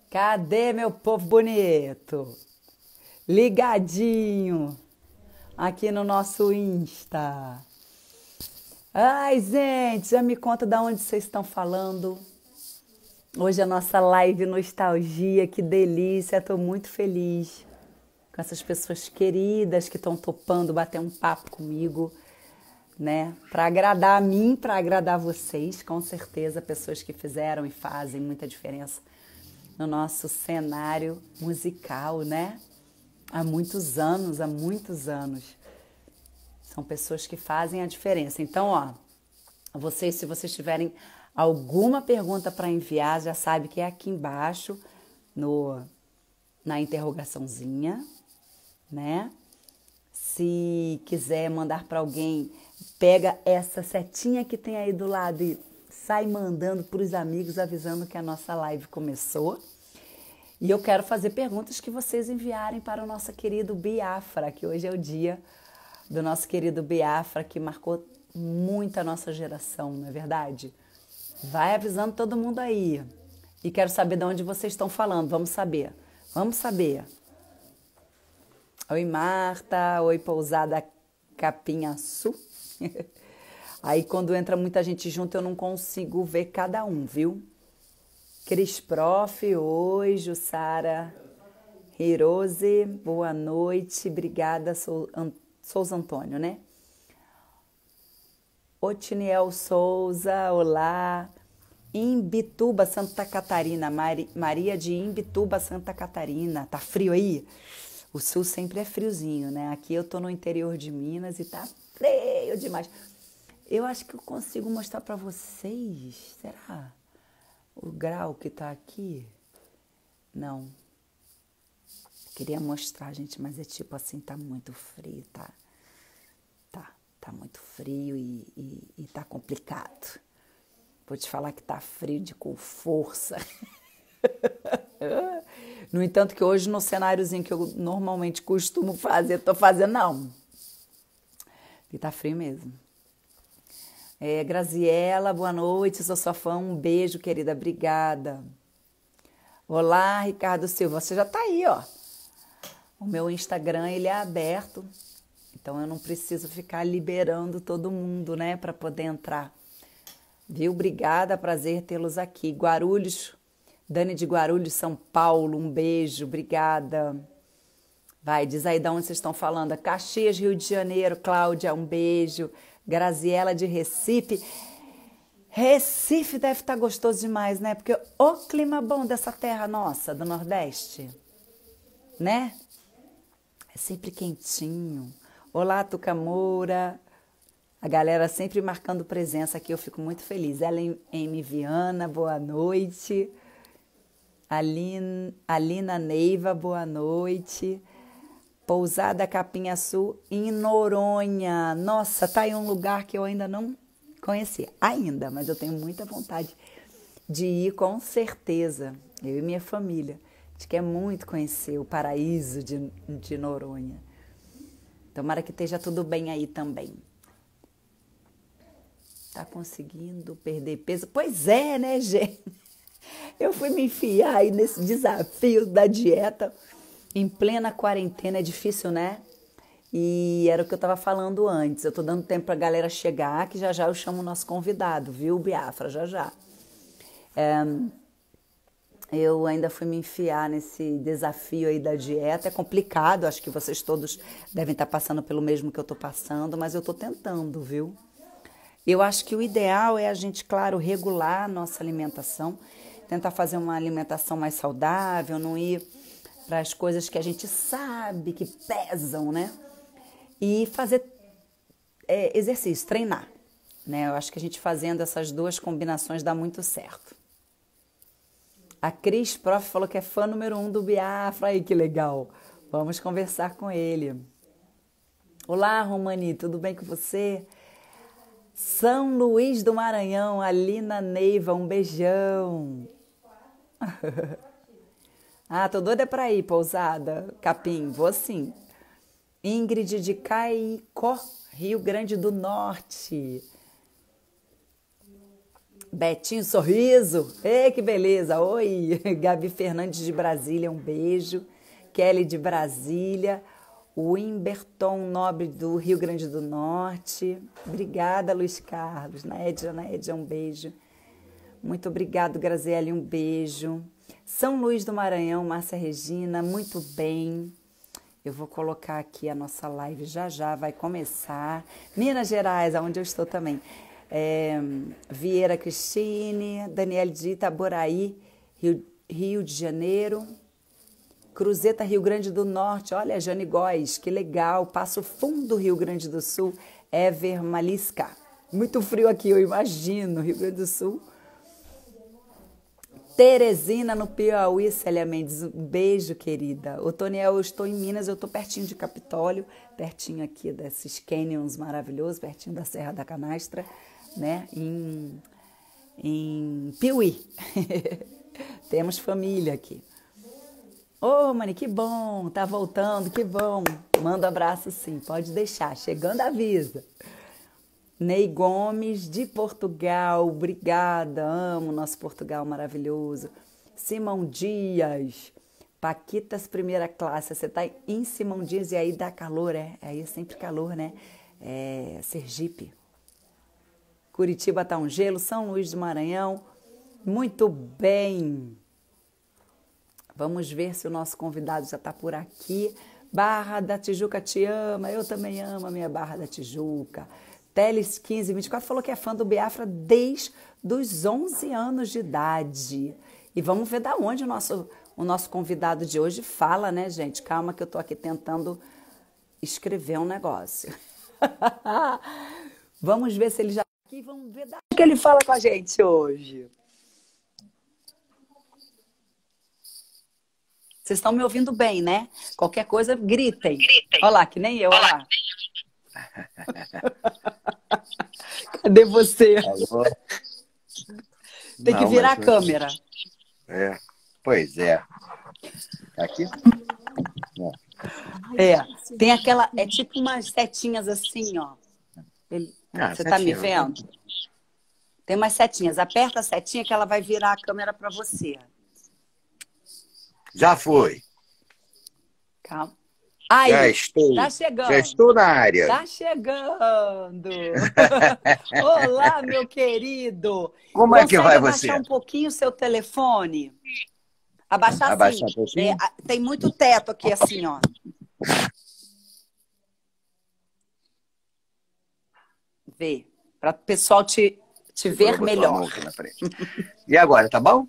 Cadê meu povo bonito? Ligadinho aqui no nosso Insta. Ai, gente, já me conta de onde vocês estão falando. Hoje é a nossa live nostalgia, que delícia. Estou muito feliz com essas pessoas queridas que estão topando bater um papo comigo, né? Para agradar a mim, para agradar vocês, com certeza, pessoas que fizeram e fazem muita diferença no nosso cenário musical, né? Há muitos anos, há muitos anos. São pessoas que fazem a diferença. Então, ó, vocês, se vocês tiverem alguma pergunta para enviar, já sabe que é aqui embaixo, na interrogaçãozinha, né? Se quiser mandar para alguém, pega essa setinha que tem aí do lado e sai mandando para os amigos, avisando que a nossa live começou. E eu quero fazer perguntas que vocês enviarem para o nosso querido Biafra, que hoje é o dia do nosso querido Biafra, que marcou muito a nossa geração, não é verdade? Vai avisando todo mundo aí. E quero saber de onde vocês estão falando. Vamos saber. Vamos saber. Oi, Marta. Oi, Pousada Capinhaçu. Aí, quando entra muita gente junto, eu não consigo ver cada um, viu? Cris Prof, oi, Jussara Hirose, boa noite, obrigada, Souza Antônio, né? Otiniel Souza, olá. Imbituba, Santa Catarina, Maria de Imbituba, Santa Catarina. Tá frio aí? O sul sempre é friozinho, né? Aqui eu tô no interior de Minas e tá frio demais. Eu acho que eu consigo mostrar pra vocês, será? O grau que tá aqui? Não. Queria mostrar, gente, mas é tipo assim, tá muito frio, tá? Tá muito frio e tá complicado. Vou te falar que tá frio com força. No entanto, que hoje no cenáriozinho que eu normalmente costumo fazer, tô fazendo não. E tá frio mesmo. Graziela, boa noite, sou sua fã, um beijo, querida, obrigada. Olá, Ricardo Silva, você já tá aí, ó. O meu Instagram, ele é aberto, então eu não preciso ficar liberando todo mundo, né, para poder entrar. Viu? Obrigada, prazer tê-los aqui. Guarulhos, Dani de Guarulhos, São Paulo, um beijo, obrigada. Vai, diz aí de onde vocês estão falando. Caxias, Rio de Janeiro, Cláudia, um beijo. Graziela de Recife. Recife deve estar gostoso demais, né? Porque o clima bom dessa terra nossa, do Nordeste, né? É sempre quentinho. Olá, Tuca Moura. A galera sempre marcando presença aqui, eu fico muito feliz. Ellen M. Viana, boa noite. Alina Neiva, boa noite. Pousada Capinhaçu, em Noronha. Nossa, tá em um lugar que eu ainda não conheci. Ainda, mas eu tenho muita vontade de ir, com certeza. Eu e minha família. A gente quer muito conhecer o paraíso de Noronha. Tomara que esteja tudo bem aí também. Tá conseguindo perder peso? Pois é, né, gente? Eu fui me enfiar aí nesse desafio da dieta em plena quarentena, é difícil, né? E era o que eu tava falando antes. Eu tô dando tempo pra galera chegar, que já já eu chamo o nosso convidado, viu, Biafra? Já já. Eu ainda fui me enfiar nesse desafio aí da dieta. É complicado, acho que vocês todos devem estar passando pelo mesmo que eu tô passando, mas eu tô tentando, viu? Eu acho que o ideal é a gente, claro, regular a nossa alimentação, tentar fazer uma alimentação mais saudável, não ir para as coisas que a gente sabe que pesam, né? E fazer exercício, treinar, né? Eu acho que a gente fazendo essas duas combinações dá muito certo. A Cris Prof falou que é fã número 1 do Biafra, aí que legal. Vamos conversar com ele. Olá, Romani, tudo bem com você? São Luís do Maranhão, Alina Neiva, um beijão. Ah, tô doida pra ir, Pousada, Capim, vou sim. Ingrid de Caicó, Rio Grande do Norte. Betinho Sorriso. Ei, que beleza. Oi. Gabi Fernandes de Brasília, um beijo. Kelly de Brasília. Wimberton Nobre do Rio Grande do Norte. Obrigada, Luiz Carlos. Naédia, um beijo. Muito obrigado, Graziele, um beijo. São Luís do Maranhão, Márcia Regina, muito bem. Eu vou colocar aqui a nossa live já vai começar. Minas Gerais, onde eu estou também. Vieira Cristine, Daniele de Itaboraí, Rio de Janeiro. Cruzeta, Rio Grande do Norte. Olha, Jane Góes, que legal. Passo Fundo, Rio Grande do Sul. Ever Malisca. Muito frio aqui, eu imagino, Rio Grande do Sul. Teresina, no Piauí, Célia Mendes. Um beijo, querida. Ô, Toniel, eu estou em Minas, eu estou pertinho de Capitólio, pertinho aqui desses canyons maravilhosos, pertinho da Serra da Canastra, né? Em Piauí. Temos família aqui. Ô, Mani, que bom, tá voltando, que bom. Manda um abraço sim, pode deixar, chegando avisa. Ney Gomes, de Portugal, obrigada, amo nosso Portugal maravilhoso. Simão Dias, Paquitas primeira classe, você tá em Simão Dias e aí dá calor, aí é sempre calor, né? Sergipe. Curitiba tá um gelo, São Luís do Maranhão, muito bem. Vamos ver se o nosso convidado já está por aqui. Barra da Tijuca te ama, eu também amo a minha Barra da Tijuca. Teles 1524 falou que é fã do Biafra desde os 11 anos de idade. E vamos ver da onde o nosso convidado de hoje fala, né, gente? Calma que eu estou aqui tentando escrever um negócio. Vamos ver se ele já está aqui, vamos ver da onde que ele fala com a gente hoje. Vocês estão me ouvindo bem, né? Qualquer coisa, gritem. Olha lá, que nem eu, olha lá. Cadê você? Alô? Tem que virar a câmera. Pois é. Aqui? Tem aquela, é tipo umas setinhas assim, ó. Você tá me vendo? Tem umas setinhas. Aperta a setinha que ela vai virar a câmera para você. Já foi. Calma. Aí, já estou. Tá chegando. Já estou na área. Tá chegando. Olá, meu querido. Como é que vai você? Consegue abaixar um pouquinho o seu telefone? Abaixar assim. Um pouquinho? Tem muito teto aqui assim, ó. Vê. Para o pessoal te ver melhor. E agora, tá bom?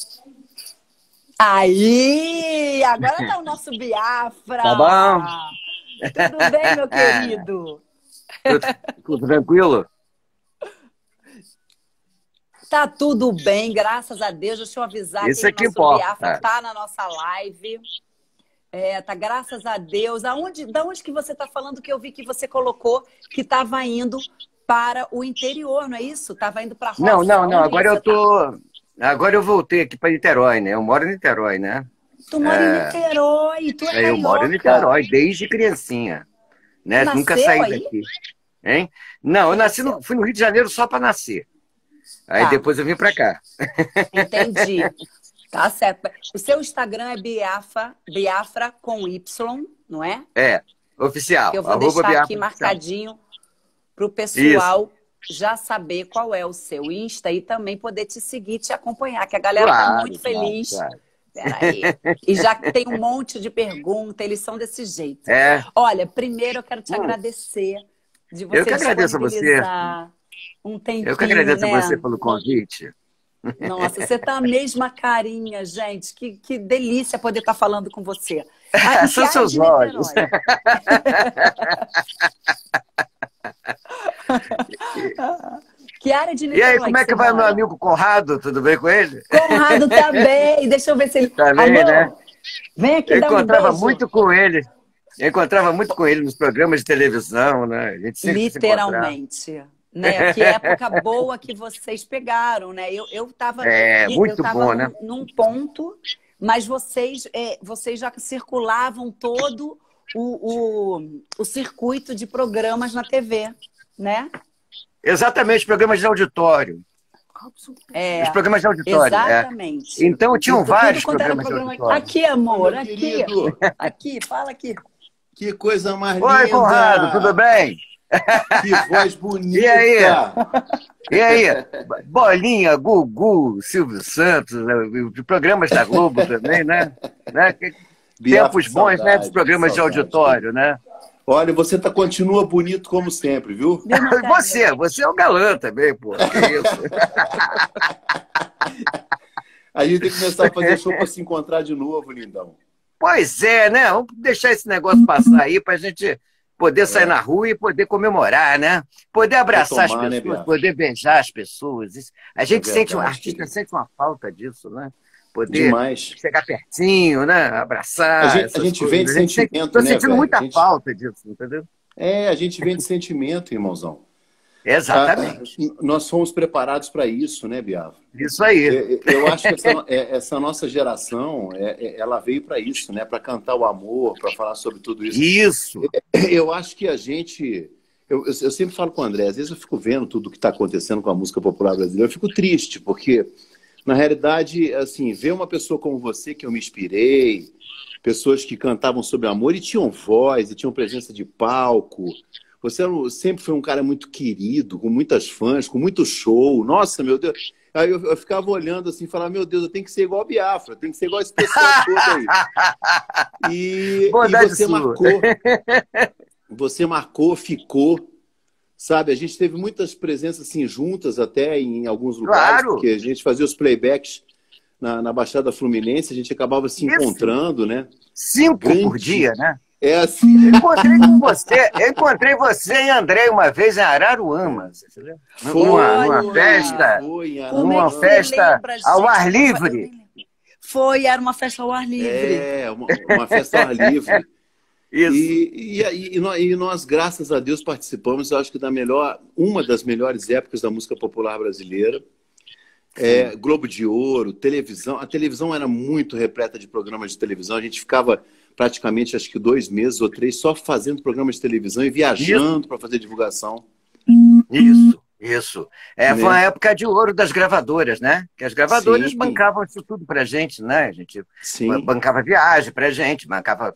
Aí! Agora tá o nosso Biafra! Tá bom? Tudo bem, meu querido? Tudo tranquilo? Tá tudo bem, graças a Deus. Deixa eu avisar Isso que o nosso Biafra tá na nossa live. Tá, graças a Deus. Da onde que você tá falando que eu vi que você colocou que estava indo para o interior, não é isso? Tava indo para a roça? Não. Agora eu tô... Agora eu voltei aqui para Niterói, né? Eu moro em Niterói, né? Tu mora em Niterói, tu é carioca. Eu moro em Niterói desde criancinha, né? Nunca saí daqui. Hein? Não, eu nasci fui no Rio de Janeiro só para nascer. Aí depois eu vim para cá. Entendi. Tá certo. O seu Instagram é Biafra com Y, não é? Oficial. Eu vou deixar aqui marcadinho para o pessoal já saber qual é o seu Insta e também poder te seguir, te acompanhar, que a galera tá muito feliz. Claro. Peraí. E já tem um monte de perguntas, eles são desse jeito. Olha, primeiro eu quero te agradecer de você disponibilizar um tempinho, eu que agradeço a você pelo convite. Nossa, você tá a mesma carinha, gente. Que delícia poder estar falando com você. São seus olhos. Que área de Niterói? E aí, como é que vai meu amigo Conrado? Tudo bem com ele? Conrado tá bem. Deixa eu ver se ele... Tá bem, né? Vem aqui dar um beijo. Eu encontrava muito com ele. Eu encontrava muito com ele nos programas de televisão, né? A gente sempre literalmente. Né? Que época boa que vocês pegaram, né? Eu tava, num ponto, mas vocês já circulavam todo o circuito de programas na TV, né? Exatamente, programas de auditório. É, os programas de auditório. exatamente. Então, tinham vários programas de programa... auditório. Aqui, amor, aqui. Aqui, fala aqui. Que coisa mais linda! Oi, Conrado, tudo bem? Que voz bonita! E aí? E aí? Bolinha, Gugu, Silvio Santos, programas da Globo também, né? Tempos bons, né? Dos programas de auditório, né? Olha, você continua bonito como sempre, viu? Você é um galã também, pô. Que isso? A gente tem que começar a fazer show para se encontrar de novo, lindão. Pois é, né? Vamos deixar esse negócio passar aí pra gente poder sair na rua e poder comemorar, né? Poder abraçar as pessoas, poder beijar as pessoas. A gente sente, o artista sente uma falta disso, né? Poder chegar pertinho, né? Abraçar. A gente vem de sentimento, Tô sentindo muita falta disso, entendeu? A gente vem de sentimento, irmãozão. Exatamente. Nós fomos preparados para isso, né, Biava? Isso aí. Eu acho que essa nossa geração, ela veio para isso, né? Para cantar o amor, para falar sobre tudo isso. Isso. Eu acho que a gente... Eu sempre falo com o André, às vezes eu fico vendo tudo o que está acontecendo com a música popular brasileira, eu fico triste, porque, na realidade, assim, ver uma pessoa como você, que eu me inspirei, pessoas que cantavam sobre amor e tinham voz, e tinham presença de palco... Você sempre foi um cara muito querido, com muitas fãs, com muito show. Nossa, meu Deus. Aí eu ficava olhando assim, falava, meu Deus, eu tenho que ser igual a Biafra, tem que ser igual esse pessoal todo aí. E você marcou. Você marcou, ficou. Sabe, a gente teve muitas presenças assim, juntas até em alguns lugares, porque a gente fazia os playbacks na Baixada Fluminense, a gente acabava se encontrando, né? 5 por dia, né? É assim. Eu encontrei você e André uma vez em Araruama. Numa festa. Numa festa ao ar livre. Era uma festa ao ar livre. Uma festa ao ar livre. Isso. E nós, graças a Deus, participamos, eu acho que uma das melhores épocas da música popular brasileira. Globo de Ouro, televisão. A televisão era muito repleta de programas de televisão. A gente ficava praticamente, acho que 2 meses ou 3, só fazendo programas de televisão e viajando para fazer divulgação. Isso. Foi uma época de ouro das gravadoras, né? Que as gravadoras bancavam isso tudo pra gente, né? A gente bancava viagem pra gente,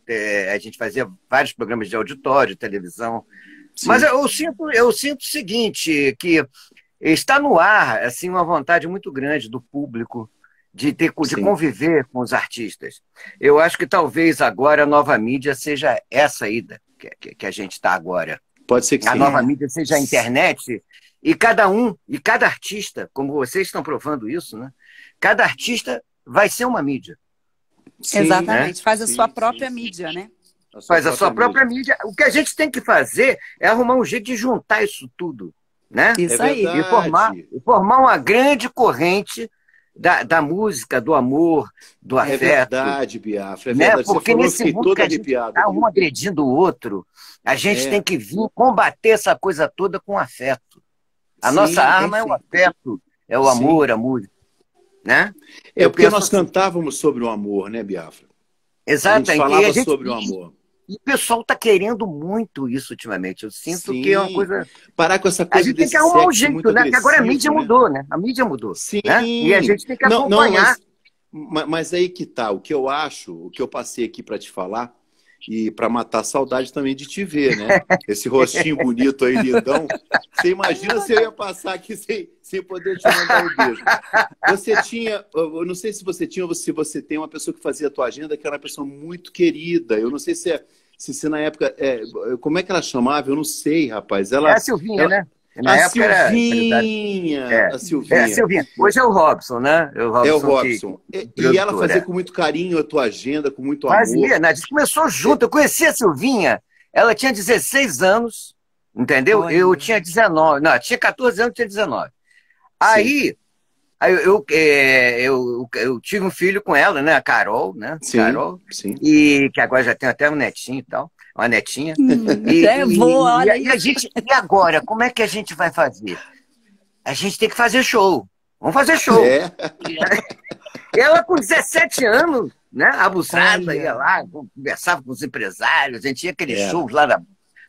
a gente fazia vários programas de auditório, televisão. Sim. Mas eu sinto o seguinte, que está no ar assim, uma vontade muito grande do público de conviver com os artistas. Eu acho que talvez agora a nova mídia seja essa ida que a gente está agora. Pode ser que sim. A nova mídia seja a internet e cada artista, como vocês estão provando isso, né? Cada artista vai ser uma mídia. Sim, exatamente. Né? Faz a sua própria mídia, né? Faz a sua própria mídia. O que a gente tem que fazer é arrumar um jeito de juntar isso tudo, né? Isso aí. E formar uma grande corrente da música, do amor, do afeto. É verdade, Biafra. É verdade. Porque nesse mundo que a gente está um agredindo o outro, a gente tem que vir combater essa coisa toda com afeto. A nossa arma é o afeto, é o amor, a música. Né? Porque nós cantávamos sobre o amor, né, Biafra? Exato. A gente falava sobre o amor. E o pessoal está querendo muito isso ultimamente. Eu sinto que é uma coisa... Parar com essa coisa. A gente tem que arrumar um jeito, né? Porque agora a mídia mudou, né? A mídia mudou. Sim. Né? E a gente tem que acompanhar. Mas aí que tá. O que eu acho, o que eu passei aqui para te falar, e para matar a saudade também de te ver, né? Esse rostinho bonito aí, lindão. Você imagina se eu ia passar aqui sem poder te mandar um beijo. Você tinha, eu não sei se você tinha ou se você tem uma pessoa que fazia a tua agenda, que era uma pessoa muito querida. Eu não sei se na época... como é que ela chamava? Eu não sei, rapaz. É a Silvinha, né? A Silvinha. A Silvinha. Hoje é o Robson, né? É o Robson. E ela fazia com muito carinho a tua agenda, com muito amor. Fazia, né? A gente começou junto. Eu conheci a Silvinha, ela tinha 16 anos, entendeu? Olha. Eu tinha 19. Não, tinha 14 anos, tinha 19. Aí eu tive um filho com ela, né? A Carol, né? Sim, Carol. Sim. E que agora já tem até um netinho e tal. Uma netinha. Olha e agora, como é que a gente vai fazer? A gente tem que fazer show. Vamos fazer show. Ela com 17 anos, né? Abusada, ia lá, conversava com os empresários, a gente tinha aqueles shows lá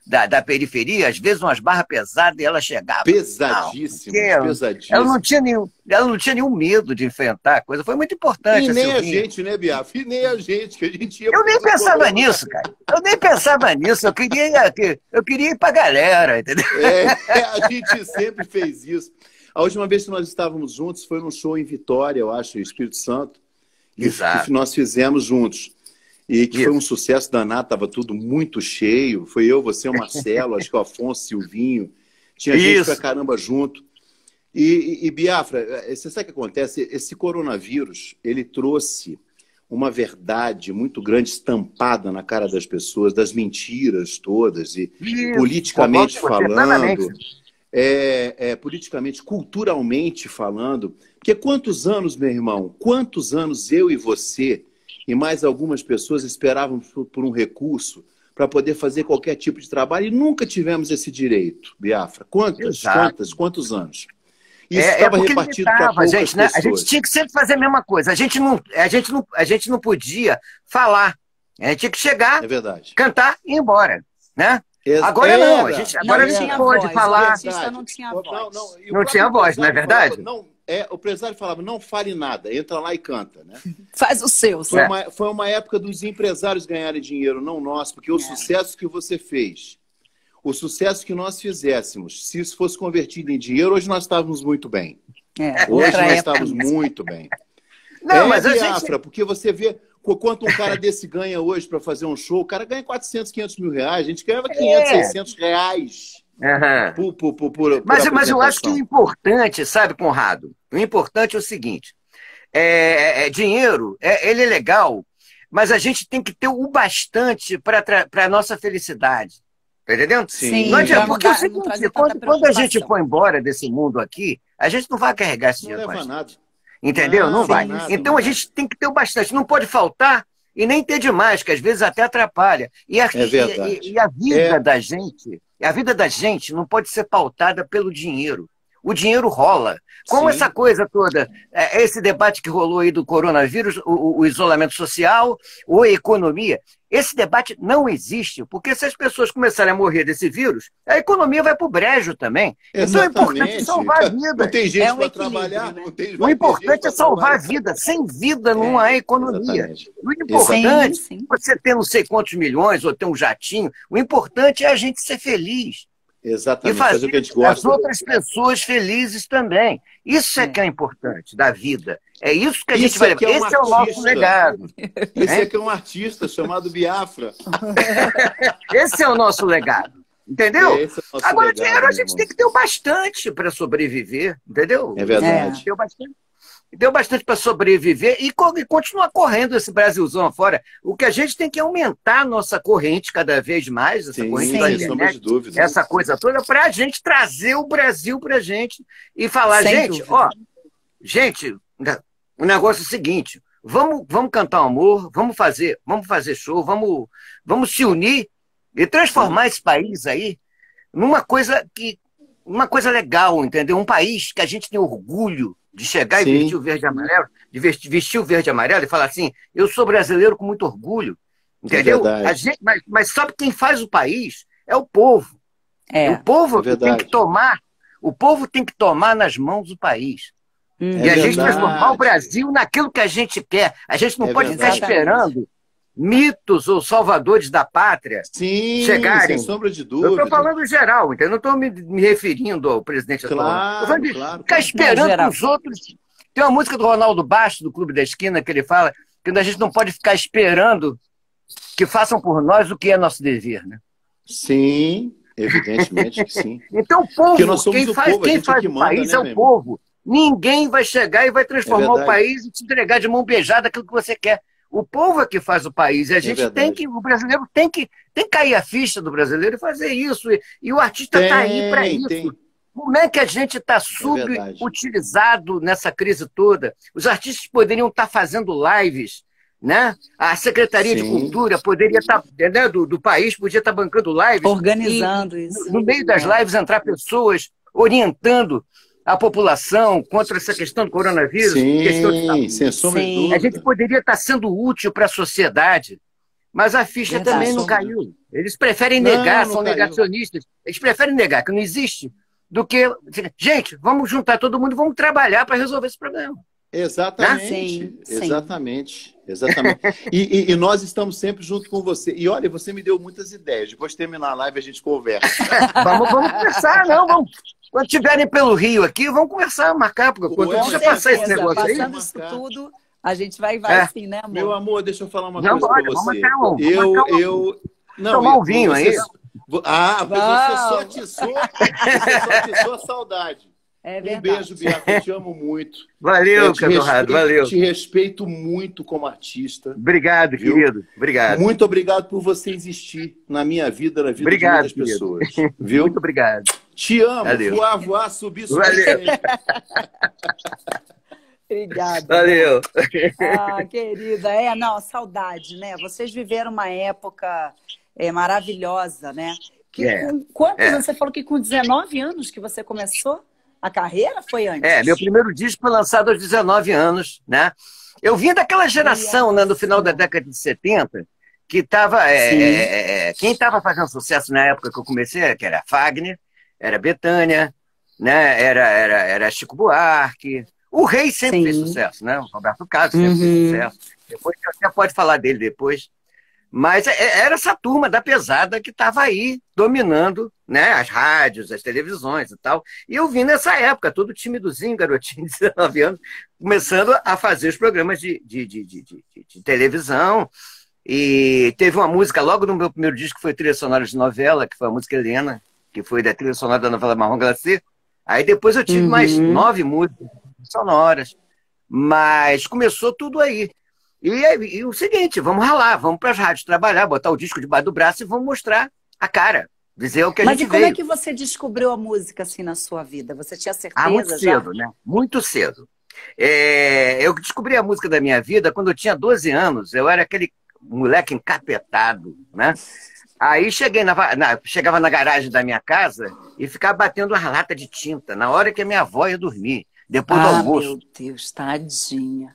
da periferia, às vezes umas barras pesadas, e ela chegava. Pesadíssimas, pesadíssimas. Ela não tinha nenhum medo de enfrentar a coisa. Foi muito importante. E nem a gente, né, Biafra? E nem a gente, que a gente ia... Eu nem pensava nisso, cara. Eu nem pensava nisso. Eu queria ir pra galera, entendeu? A gente sempre fez isso. A última vez que nós estávamos juntos foi num show em Vitória, eu acho, Espírito Santo. Que nós fizemos juntos. E que foi um sucesso danado, estava tudo muito cheio. Foi eu, você, o Marcelo, acho que o Afonso, Silvinho. Tinha gente pra caramba junto. E Biafra, você sabe o que acontece? Esse coronavírus, ele trouxe uma verdade muito grande estampada na cara das pessoas, das mentiras todas, e politicamente falando, politicamente, culturalmente falando. Porque quantos anos, meu irmão, quantos anos eu e você e mais algumas pessoas esperavam por um recurso para poder fazer qualquer tipo de trabalho e nunca tivemos esse direito, Biafra? Quantos anos? Isso estava repartido para poucas pessoas. Né? A gente tinha que sempre fazer a mesma coisa. A gente não podia falar. A gente tinha que chegar, cantar e ir embora. Né? Agora não. Agora a gente pode falar. Não tinha voz. Não tinha voz, não é verdade? O empresário falava, não fale nada, entra lá e canta. Né? Faz o seu. Foi uma época dos empresários ganharem dinheiro, não nós, porque o sucesso que você fez, o sucesso que nós fizéssemos, se isso fosse convertido em dinheiro, hoje nós estávamos muito bem. Hoje nós estávamos muito bem. Não, mas Biafra, porque você vê quanto um cara desse ganha hoje para fazer um show, o cara ganha 400, 500 mil reais, a gente ganhava 500, 600 reais. Mas eu acho que o importante, sabe, Conrado? O importante é o seguinte: dinheiro, ele é legal, mas a gente tem que ter o bastante para a nossa felicidade. Tá entendendo? Sim. Porque é o seguinte, quando a gente for embora desse mundo aqui, a gente não vai carregar esse dinheiro. Não leva nada. Entendeu? Não vai. Então a gente tem que ter o bastante. Não pode faltar e nem ter demais, que às vezes até atrapalha. E a vida da gente, a vida da gente não pode ser pautada pelo dinheiro. O dinheiro rola. Como essa coisa toda, esse debate que rolou aí do coronavírus, o isolamento social ou a economia, esse debate não existe, porque se as pessoas começarem a morrer desse vírus, a economia vai para o brejo também. Exatamente. Então é importante salvar a vida. Não tem gente para trabalhar. Né? O importante é salvar a vida. Sem vida não há economia. Exatamente. O importante é você ter não sei quantos milhões ou ter um jatinho. O importante é a gente ser feliz. Exatamente. E fazer o que a gente gosta. as outras pessoas felizes também. Isso que é importante da vida. É isso que a gente vai levar. Esse é o nosso legado. Esse aqui é um artista chamado Biafra. Esse é o nosso legado. Entendeu? Agora, dinheiro a gente tem que ter o bastante para sobreviver. Entendeu? É verdade. Deu bastante para sobreviver e continuar correndo esse Brasilzão afora. O que a gente tem que é aumentar a nossa corrente cada vez mais, essa corrente da internet, de dúvida. Essa coisa toda, para a gente trazer o Brasil para a gente e falar, gente, o negócio é o seguinte, vamos cantar amor, vamos fazer show, vamos se unir e transformar esse país aí numa coisa legal, entendeu? Um país que a gente tem orgulho de chegar e vestir o verde e amarelo, de vestir o verde e amarelo e falar assim, eu sou brasileiro com muito orgulho, entendeu? Mas sabe quem faz o país? É o povo. O povo tem que tomar, nas mãos o país. E a gente transformar o Brasil naquilo que a gente quer. A gente não pode ficar esperando mitos ou salvadores da pátria chegarem. Sem sombra de dúvida. Eu estou falando em geral, entendeu? Não estou me referindo ao presidente atual. Ficar esperando que os outros... Tem uma música do Ronaldo Bastos, do Clube da Esquina, que ele fala que a gente não pode ficar esperando que façam por nós o que é nosso dever, né? Sim, evidentemente que sim. Então, o povo, quem faz o país é o povo. Ninguém vai chegar e vai transformar o país e te entregar de mão beijada aquilo que você quer. O povo é que faz o país. E a gente o brasileiro tem que cair a ficha do brasileiro e fazer isso. E o artista está aí para isso. Como é que a gente está subutilizado nessa crise toda? Os artistas poderiam estar fazendo lives, né? A Secretaria de Cultura poderia estar, do país, podia estar bancando lives. Organizando isso. No meio das lives entrar pessoas orientando a população contra essa questão do coronavírus. Sem sombra de dúvida. A gente poderia estar sendo útil para a sociedade, Mas a ficha também não caiu. Eles preferem negar, são negacionistas. Eles preferem negar que não existe do que... Gente, vamos juntar todo mundo e vamos trabalhar para resolver esse problema. Exatamente, exatamente. E nós estamos sempre junto com você. E olha, você me deu muitas ideias. Depois de terminar a live, a gente conversa. Vamos conversar, não, vamos. Quando estiverem pelo Rio aqui, vamos conversar, marcar, porque deixa eu passar esse negócio aí. Passando isso tudo, a gente vai sim, né, amor? Meu amor, deixa eu falar uma coisa pra você. Não, tomar um vinho aí. Você só atiçou a saudade. Um beijo, Bianca, eu te amo muito. Valeu, Cadorrado, valeu. Te respeito muito como artista. Obrigado, querido. Obrigado. Muito obrigado por você existir na minha vida, na vida de muitas pessoas. Viu? Muito obrigado. Te amo. Valeu. Voar, subir. Valeu. Obrigada. Valeu. Querida. Saudade, né? Vocês viveram uma época maravilhosa, né? Quantos anos? Você falou que com 19 anos que você começou a carreira? Foi antes? Meu primeiro disco foi lançado aos 19 anos, né? Eu vim daquela geração, né, no final da década de 70, que estava... quem estava fazendo sucesso na época que eu comecei, que era Fagner, era Bethânia, né? Era Chico Buarque. O Rei sempre fez sucesso, né? O Roberto Carlos sempre fez sucesso. Depois você até pode falar dele depois. Mas era essa turma da pesada que estava aí dominando, né, as rádios, as televisões e tal. E eu vim nessa época, todo timidozinho, garotinho de 19 anos, começando a fazer os programas de televisão. E teve uma música logo no meu primeiro disco, que foi trilha sonora de novela, que foi a música Helena, que foi da trilha sonora da novela Marrom Glacê. Aí depois eu tive mais 9 músicas sonoras. Mas começou tudo aí. E o seguinte, vamos ralar, vamos para as rádios trabalhar, botar o disco debaixo do braço e vamos mostrar a cara, dizer o que a gente veio. Mas e como é que você descobriu a música assim na sua vida? Você tinha certeza muito cedo, né? Muito cedo. Eu descobri a música da minha vida quando eu tinha 12 anos, eu era aquele moleque encapetado, né? Aí chegava na garagem da minha casa e ficava batendo uma lata de tinta na hora que a minha avó ia dormir, depois do almoço. Meu Deus, tadinha.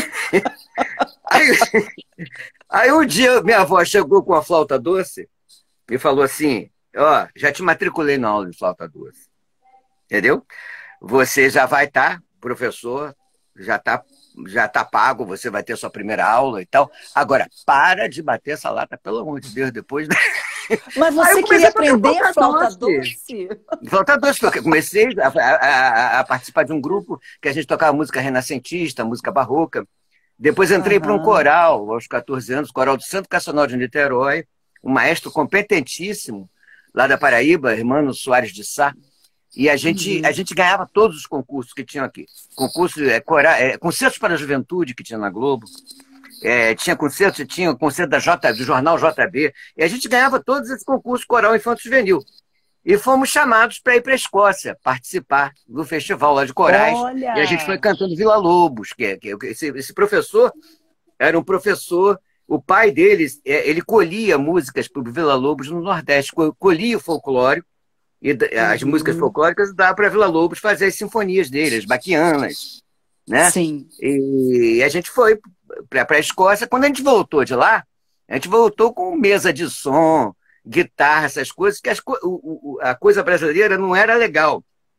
Aí um dia minha avó chegou com a flauta doce e falou assim, já te matriculei na aula de flauta doce, entendeu? Você já vai estar, professor, já tá pago, você vai ter sua primeira aula e tal. Agora, para de bater essa lata, pelo amor de Deus, depois... Mas você queria aprender a flauta doce? Flauta doce, porque eu comecei a participar de um grupo que a gente tocava música renascentista, música barroca. Depois entrei para um coral, aos 14 anos, coral do Santo Cassional de Niterói, um maestro competentíssimo, lá da Paraíba, Hermano Soares de Sá. E a gente ganhava todos os concursos que tinham aqui. Concertos para a Juventude, que tinha na Globo. Tinha o concerto do jornal JB. E a gente ganhava todos esses concursos coral infanto juvenil. E fomos chamados para ir para a Escócia, participar do festival lá de corais. Olha! E a gente foi cantando Vila Lobos. Esse professor era um professor... O pai deles, ele colhia músicas para o Vila Lobos no Nordeste. Colhia o folclórico, e as músicas folclóricas, e dava para Vila Lobos fazer as sinfonias dele, as baquianas. Né? Sim. E a gente foi para a Escócia. Quando a gente voltou de lá, a gente voltou com mesa de som, guitarra, essas coisas, que a coisa brasileira não era legal.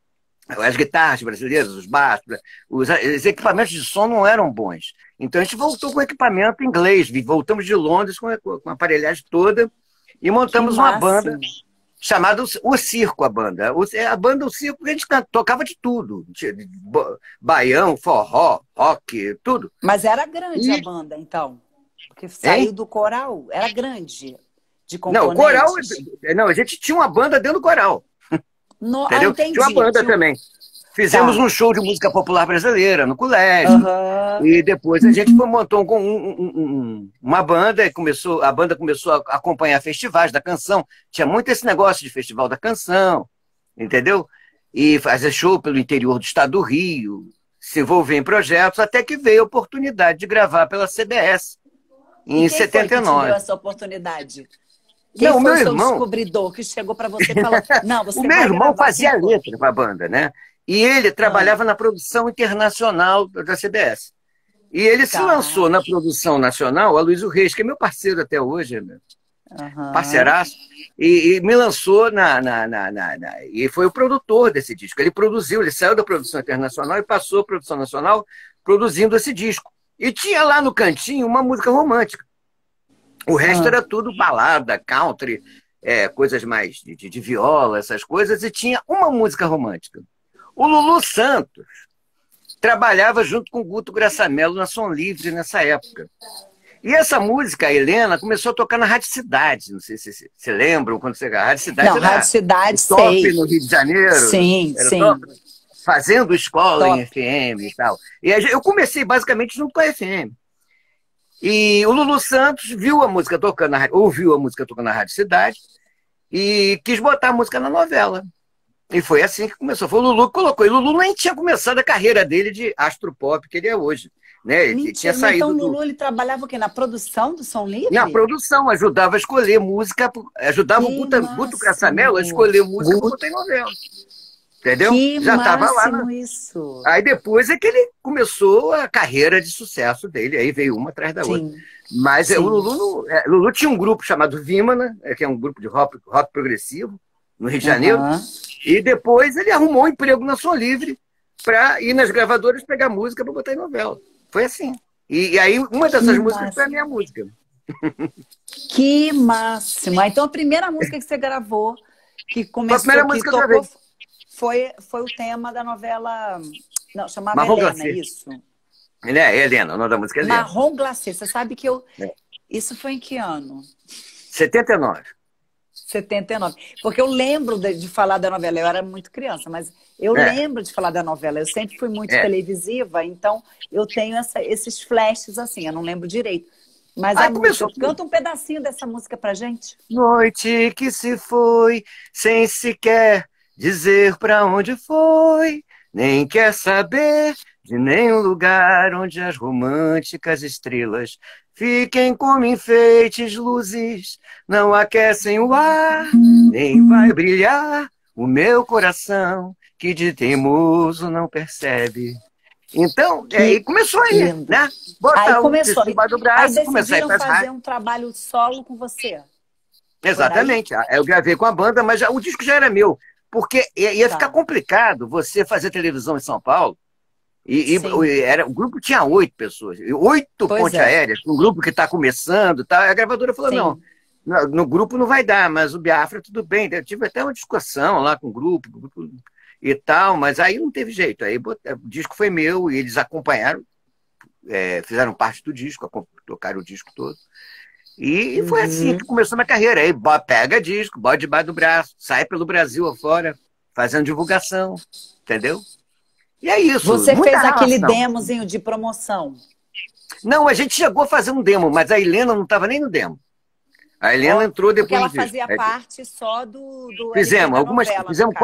As guitarras brasileiras, os baixos, os equipamentos de som não eram bons. Então a gente voltou com equipamento inglês, voltamos de Londres com a aparelhagem toda e montamos uma banda chamada O Circo, a banda. O Circo, porque a gente tocava de tudo. Baião, forró, rock, tudo. Mas era grande a banda, então? Porque saiu do coral, era grande. De componentes. Não, o coral... Não, a gente tinha uma banda dentro do coral. Entendeu? Entendi. Tinha uma banda também. Fizemos um show de música popular brasileira no colégio. E depois a gente montou uma banda e a banda começou a acompanhar festivais da canção. Tinha muito esse negócio de festival da canção, entendeu? E fazer show pelo interior do estado do Rio, se envolver em projetos, até que veio a oportunidade de gravar pela CBS em 79. Quem deu essa oportunidade? Quem foi o seu descobridor que chegou para você e falou, não, você vai gravar? O meu irmão fazia letra para a banda, né? E ele trabalhava na produção internacional da CBS. E ele se lançou na produção nacional, a Aloysio Reis, que é meu parceiro até hoje, né? Parceiraço, e me lançou e foi o produtor desse disco. Ele produziu, ele saiu da produção internacional e passou a produção nacional produzindo esse disco. E tinha lá no cantinho uma música romântica. O resto era tudo balada, country, coisas mais de viola, essas coisas, e tinha uma música romântica. O Lulu Santos trabalhava junto com o Guto Graçamelo na Som Livre nessa época. E essa música, a Helena, começou a tocar na Rádio Cidade. Não sei se você lembram quando você... A Rádio Cidade não, Rádio Cidade, top sei. No Rio de Janeiro. Sim, sim. Top, fazendo escola em FM e tal. E eu comecei basicamente junto com a FM. E o Lulu Santos viu a música tocando ouviu a música tocando na Rádio Cidade e quis botar a música na novela. E foi assim que começou. Foi o Lulu que colocou. E o Lulu nem tinha começado a carreira dele de astropop que ele é hoje. Né? Ele tinha saído então o Lulu ele trabalhava o quê? Na produção do Som Livre? Na produção, ajudava a escolher música, ajudava o Guto Graçamelo a escolher música para botar em novela. Entendeu? Que já estava lá. Isso. Aí depois é que ele começou a carreira de sucesso dele, aí veio uma atrás da outra. Mas o Lulu tinha um grupo chamado Vimana, que é um grupo de rock progressivo, no Rio de Janeiro, e depois ele arrumou um emprego na Som Livre para ir nas gravadoras pegar música para botar em novela. Foi assim. E aí uma dessas músicas foi a minha música. Que máximo! Então a primeira música que você gravou, que começou, a primeira música que eu gravei. Foi o tema da novela... Não, chamava Marrom Helena, Glacê. Isso. Helena, o nome da música é Helena. Marrom Glacê. Você sabe que eu... Isso foi em que ano? 79. 79. Porque eu lembro de falar da novela. Eu era muito criança, mas eu lembro de falar da novela. Eu sempre fui muito televisiva, então eu tenho esses flashes assim, eu não lembro direito. Mas a música, canta um pedacinho dessa música pra gente. Noite que se foi, sem sequer dizer pra onde foi, nem quer saber de nenhum lugar onde as românticas estrelas fiquem como enfeites luzes, não aquecem o ar, nem vai brilhar o meu coração, que de teimoso não percebe. Então, aí começou aí, né? Botar aí começou. Do braço, aí decidiram fazer um trabalho solo com você. Exatamente. Eu gravei com a banda, mas o disco já era meu. Porque ia ficar complicado você fazer televisão em São Paulo. O grupo tinha 8 pessoas, 8 pontes aéreas, um grupo que está começando. Tá, a gravadora falou, não, no grupo não vai dar, mas o Biafra tudo bem. Eu tive até uma discussão lá com o grupo e tal, mas aí não teve jeito. Aí o disco foi meu e eles acompanharam, fizeram parte do disco, tocaram o disco todo. E foi assim que começou minha carreira. Aí pega disco, bota debaixo do braço, sai pelo Brasil afora, fazendo divulgação, entendeu? E é isso. Você fez aquele demozinho de promoção? Não, a gente chegou a fazer um demo, mas a Helena não estava nem no demo. A Helena entrou depois. Porque ela fazia parte só do fizemos algumas, novela, fizemos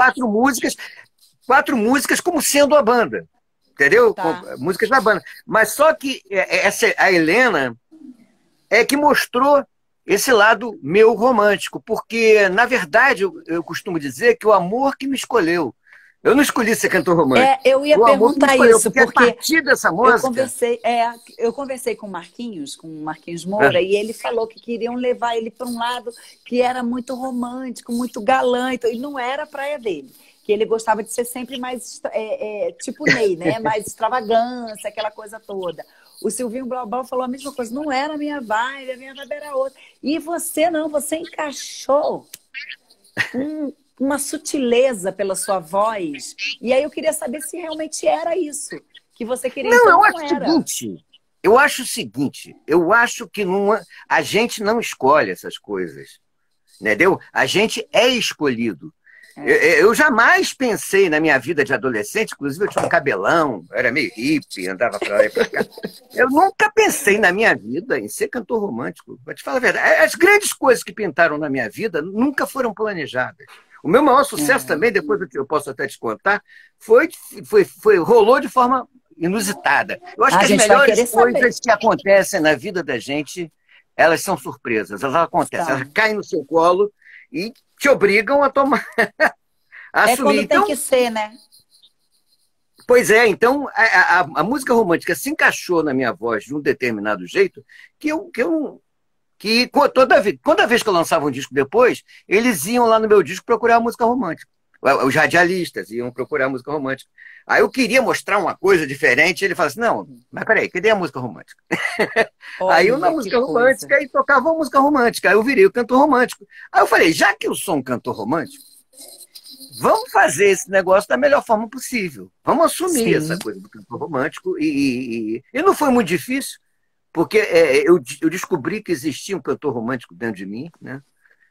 4 músicas como sendo a banda, entendeu? Músicas da banda. Mas só que a Helena é que mostrou esse lado meu romântico, porque, na verdade, eu costumo dizer que o amor que me escolheu. Eu não escolhi ser cantor romântico. Eu ia perguntar isso, porque a partir dessa música... Eu conversei com o Marquinhos Moura, e ele falou que queriam levar ele para um lado que era muito romântico, muito galã, e não era a praia dele. Que ele gostava de ser sempre mais, tipo Ney, né? Mais extravagância, aquela coisa toda. O Silvinho Blaubal falou a mesma coisa. Não era a minha vibe era outra. E você não, você encaixou uma sutileza pela sua voz. E aí eu queria saber se realmente era isso que você queria. Não, eu acho o seguinte. Eu acho que a gente não escolhe essas coisas. Entendeu? A gente é escolhido. Eu jamais pensei na minha vida de adolescente, inclusive eu tinha um cabelão, eu era meio hippie, andava pra lá e pra cá. Eu nunca pensei na minha vida em ser cantor romântico. Vou te falar a verdade. As grandes coisas que pintaram na minha vida nunca foram planejadas. O meu maior sucesso também, depois eu posso até te contar, rolou de forma inusitada. Eu acho que as melhores coisas que acontecem na vida da gente, elas são surpresas. Elas acontecem, elas caem no seu colo e te obrigam a tomar, a assumir. Quando tem que ser, né? Pois é, então a música romântica se encaixou na minha voz de um determinado jeito que toda vez que eu lançava um disco depois, eles iam lá no meu disco procurar a música romântica. Os radialistas iam procurar a música romântica. Aí eu queria mostrar uma coisa diferente, ele falava assim, não, mas peraí, cadê a música romântica? Olha, aí eu na música romântica e tocava uma música romântica, aí eu virei o cantor romântico. Aí eu falei, já que eu sou um cantor romântico, vamos fazer esse negócio da melhor forma possível. Vamos assumir essa coisa do cantor romântico e não foi muito difícil, porque eu descobri que existia um cantor romântico dentro de mim, né?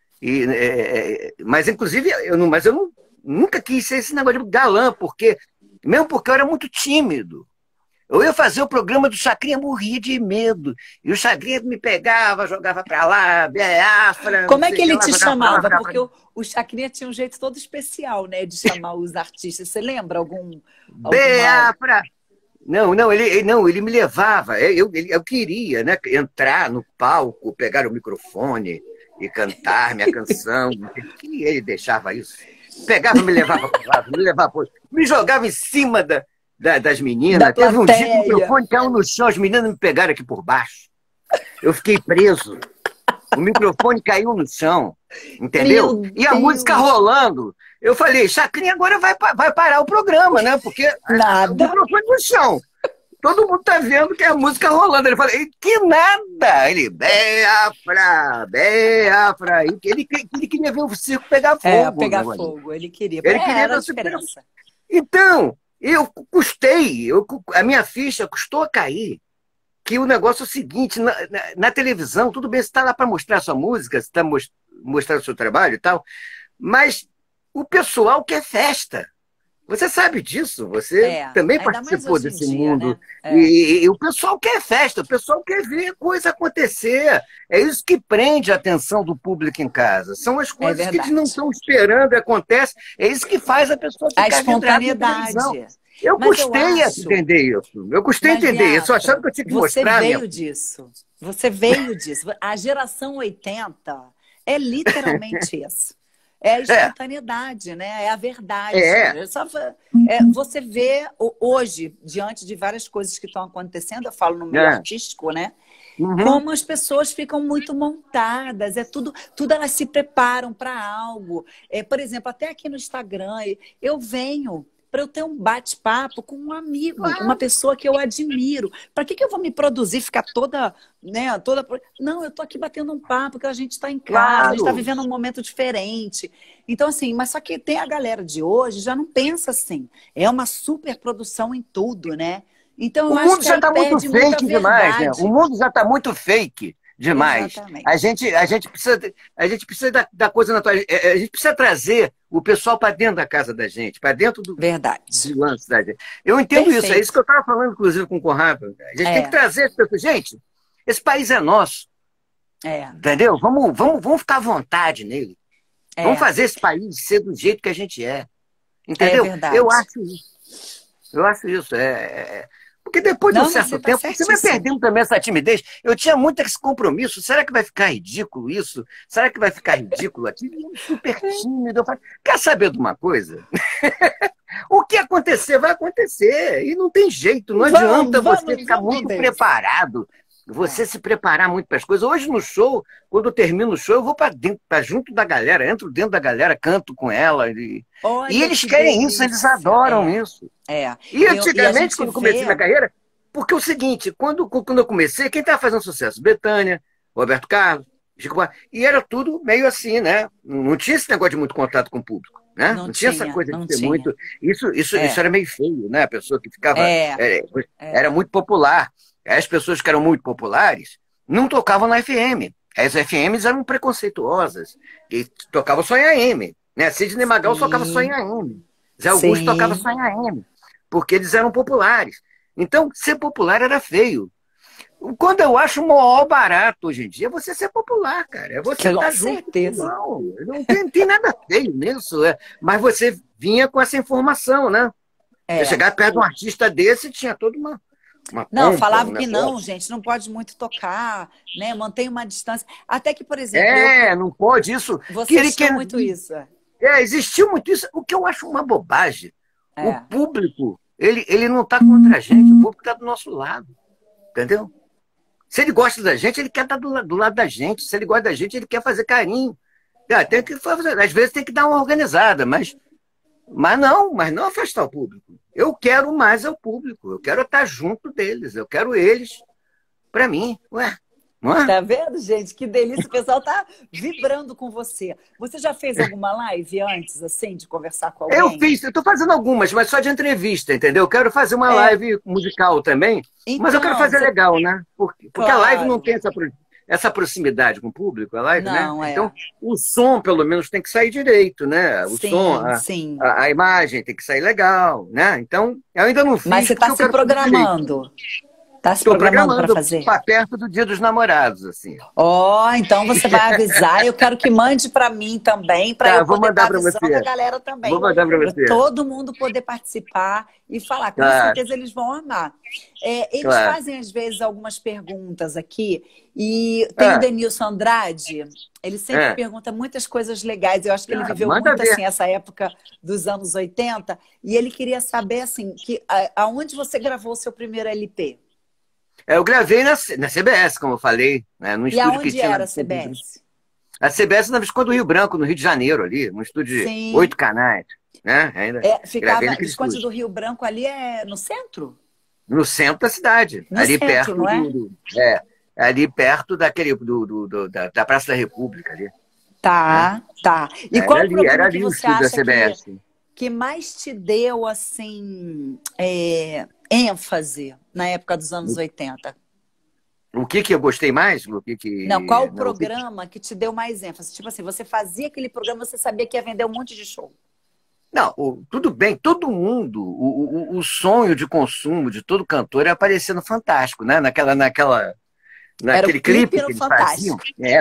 Mas, inclusive, eu nunca quis ser esse negócio de galã, mesmo porque eu era muito tímido. Eu ia fazer o programa do Chacrinha, morria de medo. E o Chacrinha me pegava, jogava pra lá, Beafra. Como é que ele te chamava? Porque o Chacrinha tinha um jeito todo especial, né, de chamar os artistas. Você lembra alguma... Beafra! Não, ele me levava. Eu queria, né, entrar no palco, pegar o microfone e cantar minha canção. E ele deixava isso. Pegava, me levava para lá, me jogava em cima das meninas. Teve um dia que o microfone caiu no chão, as meninas me pegaram aqui por baixo. Eu fiquei preso. O microfone caiu no chão, entendeu? E a música rolando. Eu falei, Chacrinha agora vai parar o programa, né? Porque o microfone no chão. Todo mundo tá vendo que é a música rolando. Ele falou, que nada! Ele, Beafra. Ele queria ver o circo pegar fogo. Pegar fogo, ele queria. Ele queria ver a diferença. Então, a minha ficha custou a cair. Que o negócio é o seguinte, na televisão, tudo bem, você está lá para mostrar a sua música, você está mostrando o seu trabalho e tal, mas o pessoal quer festa. Você sabe disso, você também participou desse mundo. Né? E o pessoal quer festa, o pessoal quer ver coisa acontecer. É isso que prende a atenção do público em casa. São as coisas que eles não estão esperando e acontece. É isso que faz a pessoa ficar a espontaneidade. Eu custei a entender isso. Eu custei a entender isso. Eu achava que eu tinha que mostrar. Você veio disso. A geração 80 é literalmente isso. É a espontaneidade, né? É a verdade. Você vê hoje, diante de várias coisas que estão acontecendo, eu falo no meio artístico, né? Como as pessoas ficam muito montadas, tudo elas se preparam para algo. Por exemplo, até aqui no Instagram, eu venho para eu ter um bate-papo com um amigo, uma pessoa que eu admiro. Para que eu vou me produzir, ficar toda... Não, eu estou aqui batendo um papo, que a gente está em casa, a gente está vivendo um momento diferente. Então, assim, mas só que tem a galera de hoje, já não pensa assim. É uma super produção em tudo, né? Então, eu acho que já está muito fake demais, né? O mundo já está muito fake demais. Exatamente. A gente precisa da coisa natural. A gente precisa trazer o pessoal para dentro da casa da gente, para dentro do lance da gente. Eu entendo isso, é isso que eu estava falando, inclusive, com o Conrado. A gente tem que trazer as pessoas. Gente, esse país é nosso. Entendeu? Vamos ficar à vontade nele. Vamos fazer esse país ser do jeito que a gente é. Entendeu? Eu acho isso. Porque depois de um certo tempo, você vai perdendo também essa timidez. Eu tinha muito esse compromisso. Será que vai ficar ridículo isso? Será que vai ficar ridículo aquilo? Super tímido. Eu falei, quer saber de uma coisa? O que acontecer, vai acontecer. E não tem jeito. Não adianta você ficar muito preparado. Você se preparar muito para as coisas. Hoje no show, quando eu termino o show, eu vou para junto da galera, entro dentro da galera, canto com ela. E eles querem isso, eles adoram isso. E antigamente, quando comecei minha carreira, porque é o seguinte, quando eu comecei, quem estava fazendo sucesso? Betânia, Roberto Carlos, Chico Buarque, e era tudo meio assim, né? Não tinha esse negócio de muito contato com o público. Né? Não tinha essa coisa de ser muito... Isso era meio feio, né? A pessoa que ficava... Era muito popular. As pessoas que eram muito populares não tocavam na FM. As FMs eram preconceituosas. E tocavam só em AM. Né? Sidney Magal tocava só em AM. Zé Augusto tocava só em AM. Porque eles eram populares. Então, ser popular era feio. Quando eu acho o maior barato hoje em dia, é você ser popular, cara. É você estar junto. Certeza. Não tem nada feio nisso. Mas você vinha com essa informação, né? Você chegar perto de um artista desse, tinha toda uma falavam que não, gente, não pode muito tocar, né? Mantém uma distância. Até que, por exemplo... não pode isso. Você tinha muito isso. Existiu muito isso. O que eu acho uma bobagem. O público, ele não está contra a gente, o público está do nosso lado. Entendeu? Se ele gosta da gente, ele quer estar do lado da gente. Se ele gosta da gente, ele quer fazer carinho. Tem que fazer, às vezes tem que dar uma organizada, mas não afastar o público. Eu quero mais ao público, eu quero estar junto deles, eu quero eles para mim. Ué, não é? Tá vendo, gente? Que delícia, o pessoal tá vibrando com você. Você já fez alguma live antes, assim, de conversar com alguém? Eu tô fazendo algumas, mas só de entrevista, entendeu? Eu quero fazer uma live musical também, então, mas eu quero fazer legal, né? Porque claro. A live não tem essa proximidade com o público, a live, não, né? Então, o som, pelo menos, tem que sair direito, né? O som, a imagem tem que sair legal, né? Então, eu ainda não fiz. Mas você está se programando. Está se programando para fazer? Para perto do Dia dos Namorados, assim. Então você vai avisar. Eu quero que mande para mim também, para eu poder estar avisando a galera também. Vou mandar para você. Para todo mundo poder participar e falar. Com certeza eles vão amar. Eles fazem, às vezes, algumas perguntas aqui. E tem o Denilson Andrade. Ele sempre pergunta muitas coisas legais. Eu acho que ele viveu muito assim, essa época dos anos 80. E ele queria saber, assim, aonde você gravou o seu primeiro LP? Eu gravei na CBS, como eu falei, né, no estúdio que tinha. E aonde era a CBS? A CBS na Visconde do Rio Branco, no Rio de Janeiro, ali, um estúdio de 8 canais. Né? Ficava Visconde do Rio Branco, ali no centro? No centro da cidade. No ali centro, perto não é? Ali perto daquele, da Praça da República. Ali. Tá. E qual o programa que você acha da CBS. Que mais te deu, assim, ênfase na época dos anos 80? O que eu gostei mais? Não, qual o programa que te deu mais ênfase? Tipo assim, você fazia aquele programa, você sabia que ia vender um monte de show. Não, tudo bem, todo mundo, o sonho de consumo de todo cantor é aparecer no Fantástico, né? Naquele clipe que eles faziam.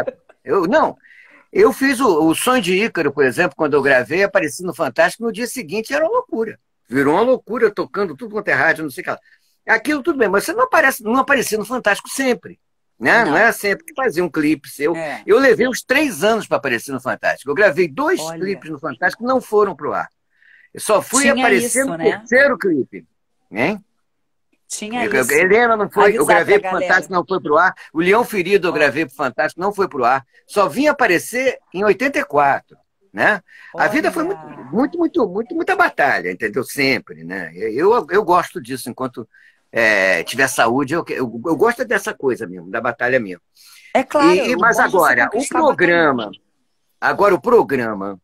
Eu fiz o Sonho de Ícaro, por exemplo, quando eu gravei, apareci no Fantástico, no dia seguinte era uma loucura. Virou uma loucura, tocando tudo quanto é rádio, não sei o que lá. Aquilo tudo bem, mas você não aparecia no Fantástico sempre. Né? Não é sempre que fazia um clipe seu. Eu levei uns 3 anos para aparecer no Fantástico. Eu gravei 2 clipes no Fantástico que não foram pro ar. Eu só fui aparecer no terceiro clipe. Hein? Tinha isso. Helena não foi, eu gravei pro Fantástico, não foi pro ar. O Leão Ferido eu gravei pro Fantástico, não foi pro ar. Só vim aparecer em 84. Né? A vida foi muita batalha, entendeu? Sempre. Né? Eu gosto disso, enquanto tiver saúde, eu gosto dessa coisa mesmo, da batalha mesmo. É claro. Mas agora, o programa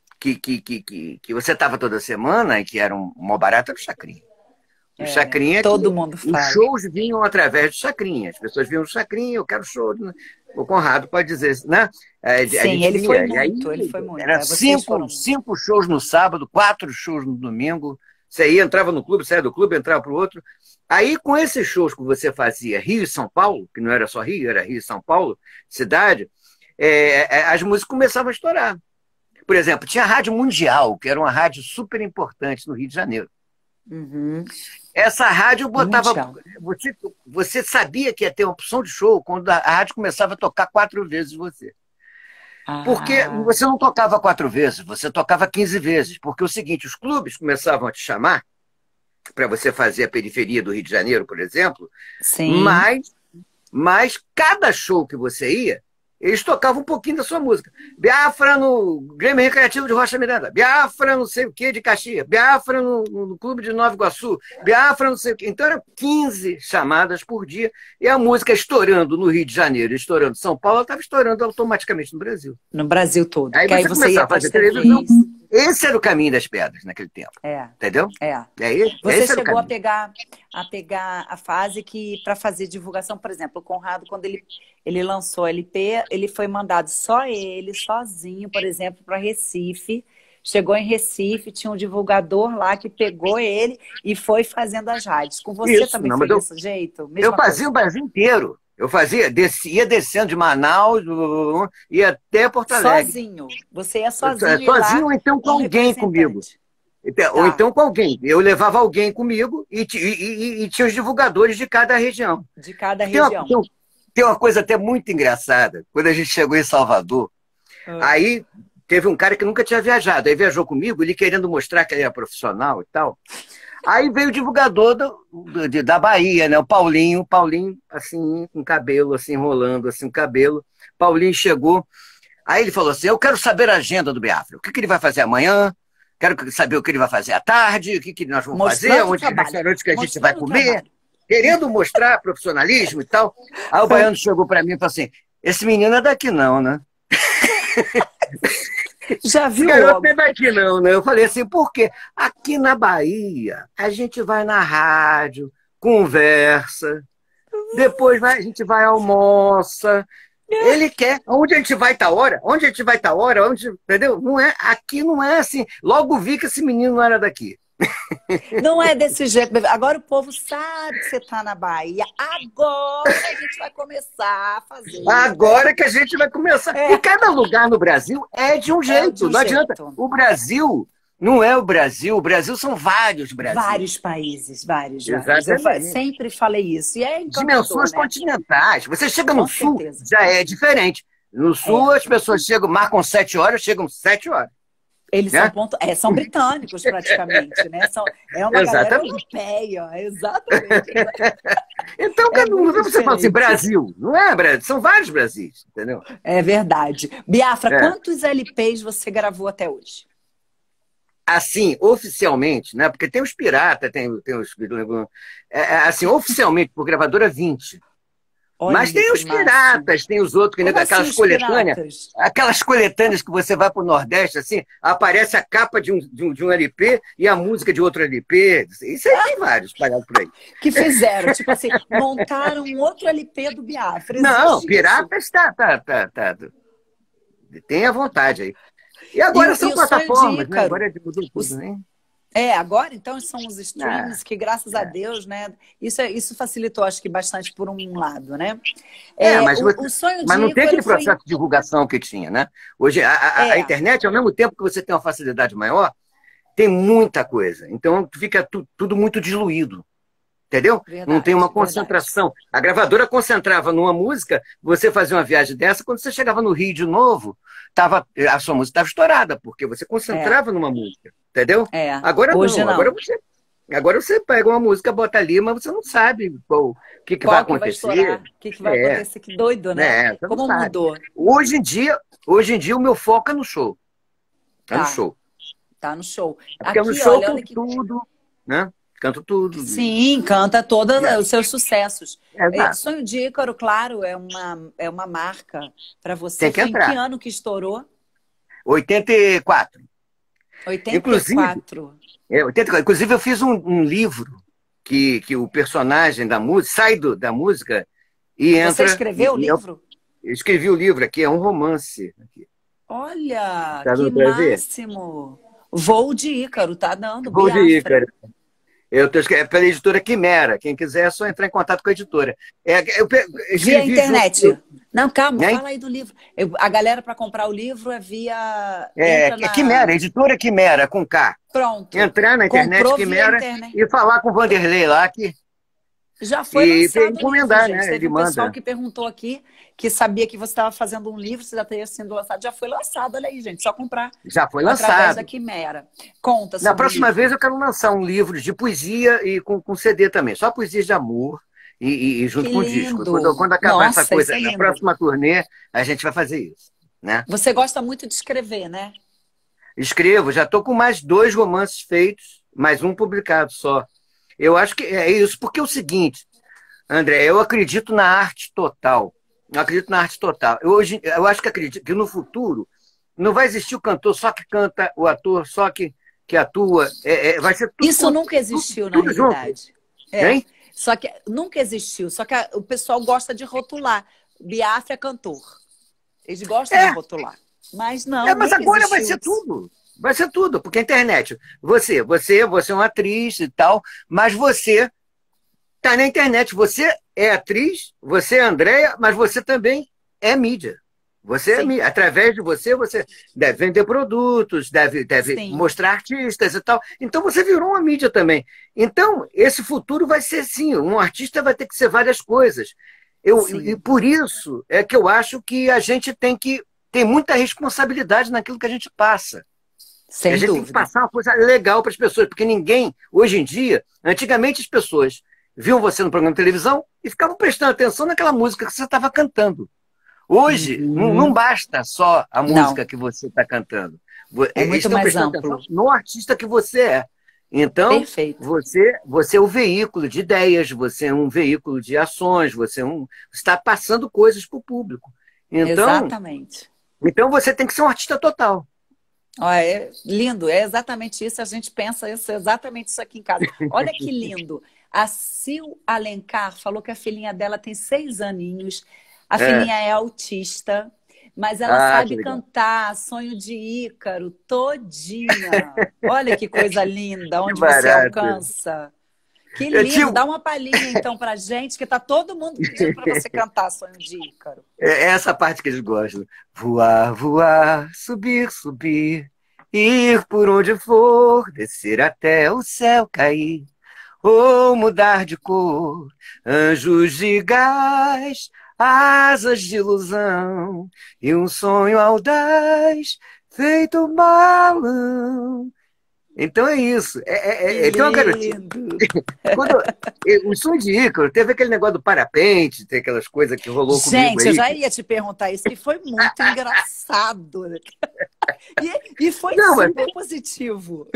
que você estava toda semana e que era uma barata do Chacrinha. O Chacrinha, todo mundo fala. Os shows vinham através do Chacrinha. As pessoas vinham do Chacrinha, eu quero show. O Conrado pode dizer, né? Sim, ele foi muito. Era 5 shows no sábado, 4 shows no domingo. Você entrava no clube, saía do clube, entrava para o outro. Aí, com esses shows que você fazia, Rio e São Paulo, que não era só Rio, era Rio e São Paulo, cidade, as músicas começavam a estourar. Por exemplo, tinha a Rádio Mundial, que era uma rádio super importante no Rio de Janeiro. Uhum. Essa rádio botava... Você sabia que ia ter uma opção de show quando a rádio começava a tocar 4 vezes você. Porque você não tocava 4 vezes, você tocava 15 vezes. Porque é o seguinte, os clubes começavam a te chamar para você fazer a periferia do Rio de Janeiro, por exemplo. Sim. Mas cada show que você ia, eles tocavam um pouquinho da sua música. Biafra no Grêmio Recreativo de Rocha Miranda. Biafra não sei o que de Caxias. Biafra no Clube de Nova Iguaçu. Biafra não sei o que. Então eram 15 chamadas por dia. E a música estourando no Rio de Janeiro, estourando em São Paulo, ela estava estourando automaticamente no Brasil. No Brasil todo. Aí você começava a fazer televisão. Esse era o caminho das pedras naquele tempo. Entendeu? Você chegou a pegar a fase que, para fazer divulgação, por exemplo, o Conrado, quando ele lançou o LP, ele foi mandado só ele, sozinho, por exemplo, para Recife. Chegou em Recife, tinha um divulgador lá que pegou ele e foi fazendo as rádios. Com você também foi desse jeito? Eu fazia o Brasil inteiro. Eu ia descendo de Manaus, ia até Porto Alegre. Sozinho? Você ia sozinho? Sozinho ou então com alguém comigo. Ou então com alguém. Eu levava alguém comigo e tinha os divulgadores de cada região. De cada região. Tem uma coisa até muito engraçada. Quando a gente chegou em Salvador, aí teve um cara que nunca tinha viajado. Aí viajou comigo, ele querendo mostrar que ele era profissional e tal. Aí veio o divulgador da Bahia, né? O Paulinho, assim, com cabelo, assim, enrolando, assim, o cabelo. Paulinho chegou. Aí ele falou assim: eu quero saber a agenda do Biafra. O que ele vai fazer amanhã? Quero saber o que ele vai fazer à tarde, o que nós vamos fazer, onde restaurante que a gente vai comer. Querendo mostrar profissionalismo e tal. Aí o baiano chegou para mim e falou assim: esse menino é daqui não, né? Já viu? Garoto não é daqui não, né? Eu falei assim: por quê? Aqui na Bahia, a gente vai na rádio, conversa, depois a gente vai almoça. Ele quer. Onde a gente vai tá hora? Onde a gente vai tá hora? Onde, entendeu? Não é, aqui não é assim. Logo vi que esse menino não era daqui. Não é desse jeito. Agora o povo sabe que você está na Bahia. Agora a gente vai começar a fazer. Agora que a gente vai começar. E cada lugar no Brasil é de um jeito. Não adianta. O Brasil não é o Brasil. O Brasil são vários Brasis. Vários países, vários. Exatamente. Eu sempre falei isso. E é dimensões continentais. Você chega no Sul, certeza. Já é diferente. No Sul, as pessoas marcam 7 horas, chegam 7 horas. Eles são britânicos, praticamente, né? É uma galera europeia, exatamente. Então, você fala assim, Brasil, não é Brasil, são vários Brasis, entendeu? É verdade. Biafra, quantos LPs você gravou até hoje? Assim, oficialmente, né? Porque tem os piratas, tem os... assim, oficialmente, por gravadora, 20. Olha, mas tem os piratas, tem os outros, que aquelas coletâneas. Aquelas coletâneas que você vai para o Nordeste, assim, aparece a capa de um LP e a música de outro LP. Isso aí tem vários espalhados por aí. Que fizeram, tipo assim, montaram um outro LP do Biafra. Não, piratas tá. Tem à vontade aí. E agora são plataformas, né? Agora mudou tudo, né? Agora então são os streams que, graças a Deus, né? Isso facilitou, acho que, bastante por um lado, né? Mas não tem aquele processo de divulgação que tinha, né? Hoje, a internet, ao mesmo tempo que você tem uma facilidade maior, tem muita coisa. Então, fica tudo muito diluído. Entendeu? Verdade, não tem uma concentração. Verdade. A gravadora concentrava numa música, você fazia uma viagem dessa, quando você chegava no Rio de novo, a sua música estava estourada, porque você concentrava numa música. Entendeu? Agora hoje não. Agora você pega uma música, bota ali, mas você não sabe o que vai acontecer. O que vai acontecer, que doido, né? Como mudou. Hoje em dia, o meu foco é no show. No show. Tá no show. Porque no show eu canto tudo, né? Canto tudo. Sim, canta todos os seus sucessos. Sonho de Ícaro, claro, é uma marca para você. Tem que entrar. Em que ano que estourou? 84. 84. Inclusive, eu fiz um livro que o personagem da música sai da música e entra... Você escreveu o livro? Eu escrevi o livro aqui, é um romance. Aqui. Olha, que máximo! Voo de Ícaro, tá dando. Voo de Ícaro. É pela editora Quimera. Quem quiser é só entrar em contato com a editora. Via internet. Não, calma, fala aí do livro. A galera, para comprar o livro, é via... Quimera, editora Quimera, com K. Pronto. Entrar na internet, Quimera, e falar com o Vanderlei lá que... Já foi lançado encomendar, o livro, gente. Né? Teve um pessoal que perguntou aqui, que sabia que você estava fazendo um livro, você já teria sido lançado. Já foi lançado, olha aí, gente. Só comprar. Já foi lançado. Através da Quimera. Conta sobre Na próxima vez eu quero lançar um livro de poesia e com CD também. Só poesias de amor e junto com o disco. Quando acabar essa coisa, na próxima turnê, a gente vai fazer isso. Né? Você gosta muito de escrever, né? Escrevo. Já estou com mais 2 romances feitos, mais um publicado só. Eu acho que é isso, porque é o seguinte, André, eu acredito na arte total. Eu acho que acredito que no futuro não vai existir o cantor só que canta, o ator só que atua. Vai ser tudo. Isso nunca existiu na realidade. Só que nunca existiu. Só que o pessoal gosta de rotular. Biafra é cantor. Eles gostam de rotular. Mas não. Mas agora vai ser tudo. Vai ser tudo, porque a internet, você é uma atriz e tal, mas você está na internet, você é atriz, você é Andréia, mas você também é mídia. Através de você deve vender produtos, deve mostrar artistas e tal. Então você virou uma mídia também. Então, esse futuro vai ser assim, um artista vai ter que ser várias coisas. E por isso é que eu acho que a gente tem muita responsabilidade naquilo que a gente passa. Sem a gente dúvida. tem que passar uma coisa legal para as pessoas, porque ninguém, hoje em dia, antigamente as pessoas viam você no programa de televisão e ficavam prestando atenção naquela música que você estava cantando. Hoje, não basta só a música que você está cantando. Eles estão prestando atenção no artista que você é. Então, você é um veículo de ideias, você é um veículo de ações, você está passando coisas para o público. Então, exatamente. Então você tem que ser um artista total. É lindo, é exatamente isso. A gente pensa exatamente isso aqui em casa. Olha que lindo. A Sil Alencar falou que a filhinha dela tem 6 aninhos. A filhinha é autista, mas ela sabe cantar Sonho de Ícaro todinha. Olha que coisa linda, onde você alcança. Que lindo, dá uma palhinha então pra gente, que tá todo mundo pedindo pra você cantar Sonho de Ícaro. É essa parte que eles gostam. Voar, voar, subir, subir, ir por onde for, descer até o céu cair, ou mudar de cor, anjos de gás, asas de ilusão, e um sonho audaz, feito balão. Então é isso. Tem uma garotinha. O Sonho de Ícaro teve aquele negócio do parapente, tem aquelas coisas que rolou comigo aí. Gente, eu já ia te perguntar isso, que foi muito engraçado. E foi super positivo.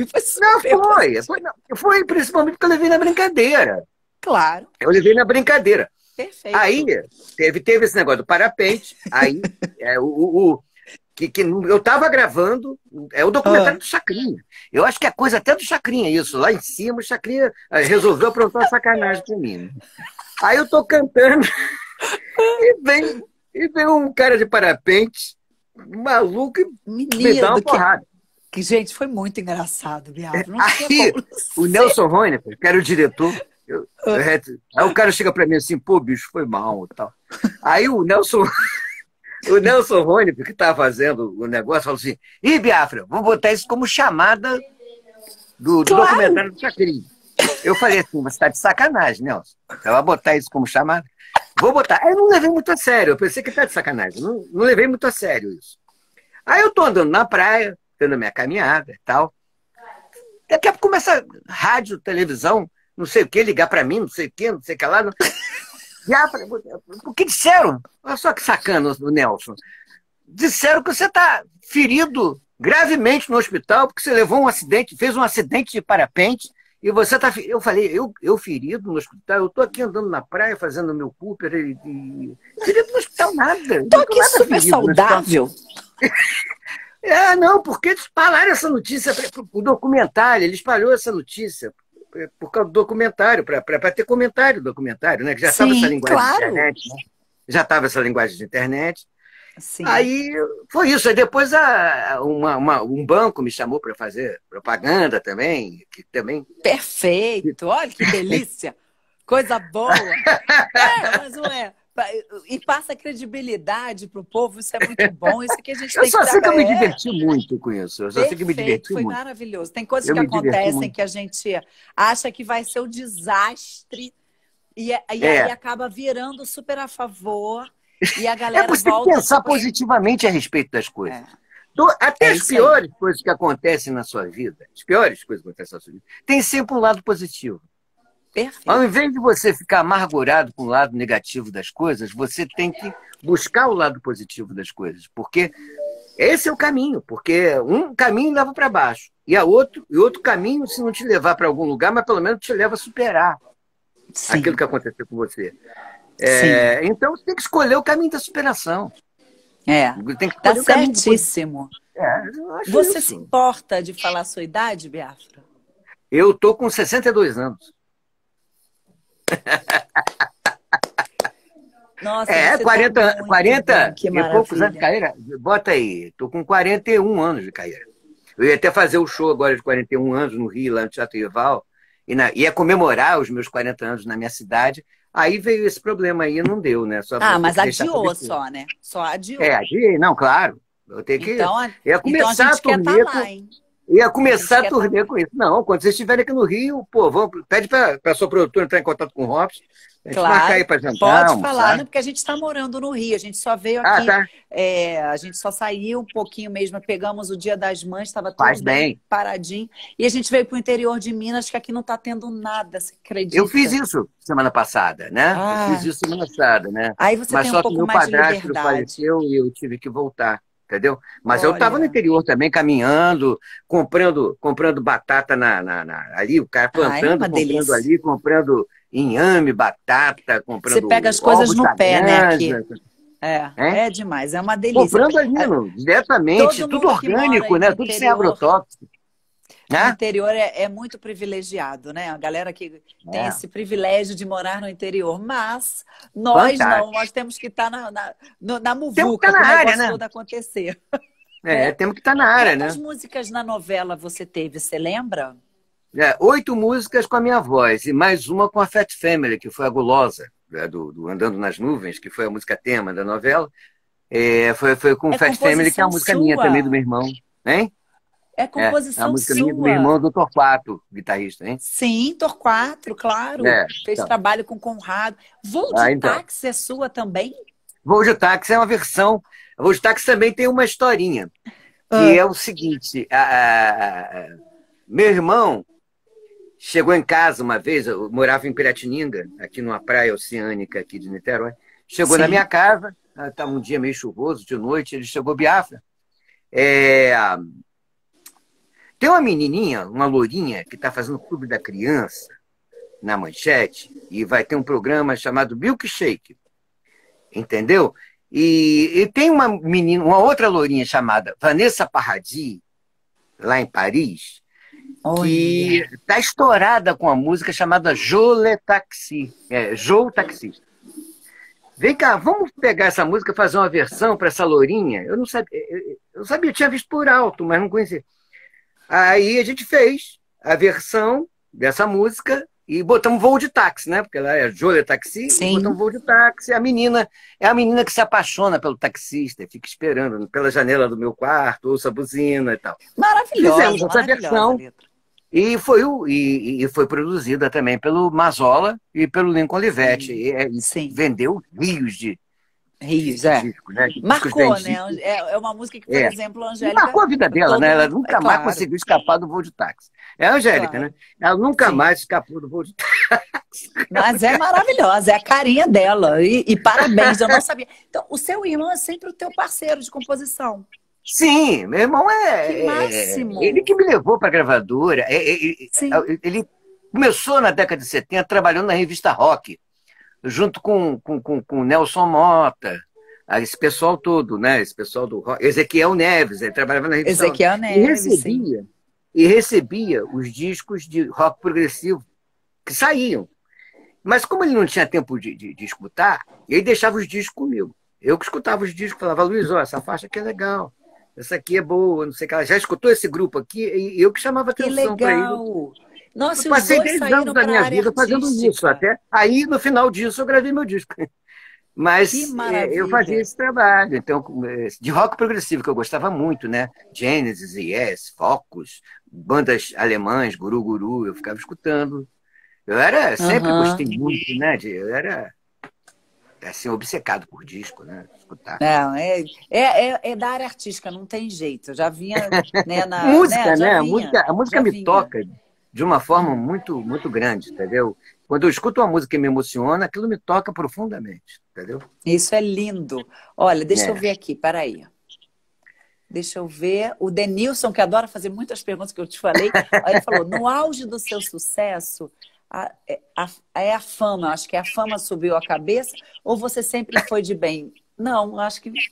Foi principalmente porque eu levei na brincadeira. Claro. Eu levei na brincadeira. Perfeito. Aí teve esse negócio do parapente, aí que eu estava gravando o documentário do Chacrinha. Eu acho que é coisa até do Chacrinha isso. Lá em cima, o Chacrinha resolveu aprontar uma sacanagem com mim. Aí eu tô cantando e vem um cara de parapente, maluco, e me dá uma porrada. Que, gente, foi muito engraçado, Biafra. Aí o Nelson Honecker, que era o diretor, aí o cara chega para mim assim, pô, bicho, foi mal e tal. Aí o Nelson Honecker, que estava fazendo o negócio, falou assim, ih, Biafra, vou botar isso como chamada do documentário do Chacrinha. Eu falei assim, você está de sacanagem, Nelson. Você vai botar isso como chamada? Vou botar. Aí eu não levei muito a sério, eu pensei que tá de sacanagem. Não levei muito a sério isso. Aí eu tô andando na praia, dando a minha caminhada e tal. Daqui a pouco começa rádio, televisão, não sei o que, ligar para mim, não sei o que, não sei o que lá. Não... O que disseram? Olha só que sacana o Nelson. Disseram que você está ferido gravemente no hospital porque você levou um acidente, fez um acidente de parapente e você está... Eu falei, eu ferido no hospital? Eu estou aqui andando na praia fazendo meu Cooper e... Ferido no hospital nada. Estou aqui super saudável. Não, porque eles espalharam essa notícia para o documentário, ele espalhou essa notícia por causa do documentário, para ter comentário do documentário, né? Que já estava essa linguagem de internet, né? Já estava essa linguagem de internet. Sim. Aí foi isso. Aí depois um banco me chamou para fazer propaganda também, que também. Perfeito! Olha que delícia! Coisa boa! Mas não é. E passa credibilidade para o povo, isso é muito bom, isso que a gente tem que trabalhar. Eu só sei que eu me diverti muito com isso. Eu só sei que me diverti foi muito. Maravilhoso. Tem coisas que acontecem que a gente acha que vai ser um desastre e aí acaba virando super a favor e a galera você volta... pensar positivamente a respeito das coisas. Até as piores coisas que acontecem na sua vida, as piores coisas que acontecem na sua vida, tem sempre um lado positivo. Perfeito. Ao invés de você ficar amargurado com o lado negativo das coisas, você tem que buscar o lado positivo das coisas, porque esse é o caminho, porque um caminho leva para baixo, e outro caminho, se não te levar para algum lugar, mas pelo menos te leva a superar aquilo que aconteceu com você. Então você tem que escolher o caminho da superação. Tem que escolher tá certíssimo. Você se isso. importa de falar a sua idade, Biafra? Eu tô com 62 anos. Nossa, 40 que e poucos anos de carreira. Bota aí, estou com 41 anos de carreira. Eu ia até fazer o show agora de 41 anos no Rio, lá no Teatro Rival, ia comemorar os meus 40 anos na minha cidade. Aí veio esse problema aí, não deu, né? Mas adiou só, né? Só adiou. Adiei, não, claro. Eu tenho que. Então, ia começar então a gente a turnê. quer tá lá, hein? Ia começar a turnê com isso. Não, quando vocês estiverem aqui no Rio, pô, pede para a sua produtora entrar em contato com o Robson. A gente marcar aí para jantar, pode almoçar. falar, né? Porque a gente está morando no Rio, a gente só veio aqui, tá. A gente só saiu um pouquinho mesmo, pegamos o Dia das Mães, estava tudo bem paradinho, e a gente veio para o interior de Minas, que aqui não está tendo nada, você acredita? Eu fiz isso semana passada, né? Eu fiz isso semana passada, né? Aí você Mas tem um pouco mais de liberdade. Mas só que meu padrasto faleceu e eu tive que voltar. Entendeu? Mas eu estava no interior também, caminhando, comprando batata ali, o cara plantando, comprando ali, comprando inhame, batata, comprando. Você pega as coisas no pé, né? Aqui. É demais, é uma delícia. Comprando ali, diretamente, tudo orgânico, né? Tudo sem agrotóxico. O interior é muito privilegiado, né? A galera que tem esse privilégio de morar no interior. Mas nós não, nós temos que estar na muvuca, para o negócio todo acontecer. Temos que estar na área, né? Quantas músicas na novela você teve, você lembra? 8 músicas com a minha voz e mais uma com a Fat Family, que foi a Gulosa, do Andando nas Nuvens, que foi a música tema da novela. Foi com o Fat Family, que é a música minha também, do meu irmão. Hein? É composição a música sua. Minha do meu irmão, do Torquato, guitarrista, hein? Sim, Torquato, claro. Fez trabalho com Conrado. Voo de Táxi é sua também? Voo de Táxi é uma versão. Voo de Táxi também tem uma historinha. Que é o seguinte. Meu irmão chegou em casa uma vez, eu morava em Piratininga, aqui numa praia oceânica aqui de Niterói. Chegou na minha casa, estava um dia meio chuvoso, de noite, ele chegou Biafra. Tem uma menininha, uma lourinha, que está fazendo o Clube da Criança na Manchete e vai ter um programa chamado Milkshake, entendeu? E tem uma menina, uma outra lourinha chamada Vanessa Paradis, lá em Paris, que está estourada com a música chamada Jole Taxi, Joe Taxista. Vem cá, vamos pegar essa música e fazer uma versão para essa lourinha? Eu não sabia, eu tinha visto por alto, mas não conhecia. Aí a gente fez a versão dessa música e botamos Voo de Táxi, né? Porque ela é Júlia Taxi, e botamos Voo de Táxi. A menina é a menina que se apaixona pelo taxista, fica esperando pela janela do meu quarto, ouça a buzina e tal. Maravilhosa. Fizemos essa versão e foi produzida também pelo Mazola e pelo Lincoln Olivetti. E vendeu rios de discos, né? Marcou, né? É uma música que, por exemplo, a Angélica... Marcou a vida dela, né? Ela nunca mais conseguiu escapar do Voo de Táxi. É a Angélica, né? Ela nunca mais escapou do Voo de Táxi. Mas é maravilhosa, é a carinha dela. E parabéns, eu não sabia. Então, o seu irmão é sempre o teu parceiro de composição. Sim, meu irmão Que máximo! Ele que me levou para a gravadora. Ele começou na década de 70 trabalhando na revista Rock, junto com o Nelson Mota, esse pessoal todo, né? Esse pessoal do rock. Ezequiel Neves, ele trabalhava na revista Ezequiel Neves, e recebia os discos de rock progressivo que saíam. Mas como ele não tinha tempo de escutar, ele deixava os discos comigo. Eu que escutava os discos, falava, Luiz, essa faixa aqui é legal, essa aqui é boa, não sei o que. Ela já escutou esse grupo aqui? E eu que chamava atenção para ele. Nossa, eu passei 10 anos da minha vida fazendo isso. Até aí, no final disso, eu gravei meu disco. Mas eu fazia esse trabalho. Então, de rock progressivo, que eu gostava muito, né? Genesis, Yes, Focus, bandas alemãs, Guru Guru, eu ficava escutando. Eu sempre gostei muito, né? Eu era assim, obcecado por disco, né? Escutar. É da área artística, não tem jeito. Eu já vinha, né, música, né? A música me toca de uma forma muito, muito grande, entendeu? Quando eu escuto uma música que me emociona, aquilo me toca profundamente, entendeu? Isso é lindo. Olha, deixa eu ver aqui, peraí. Deixa eu ver. O Denilson, que adora fazer muitas perguntas que eu te falei, aí ele falou, no auge do seu sucesso, a fama, acho que a fama subiu a cabeça, ou você sempre foi de bem? Não, acho que...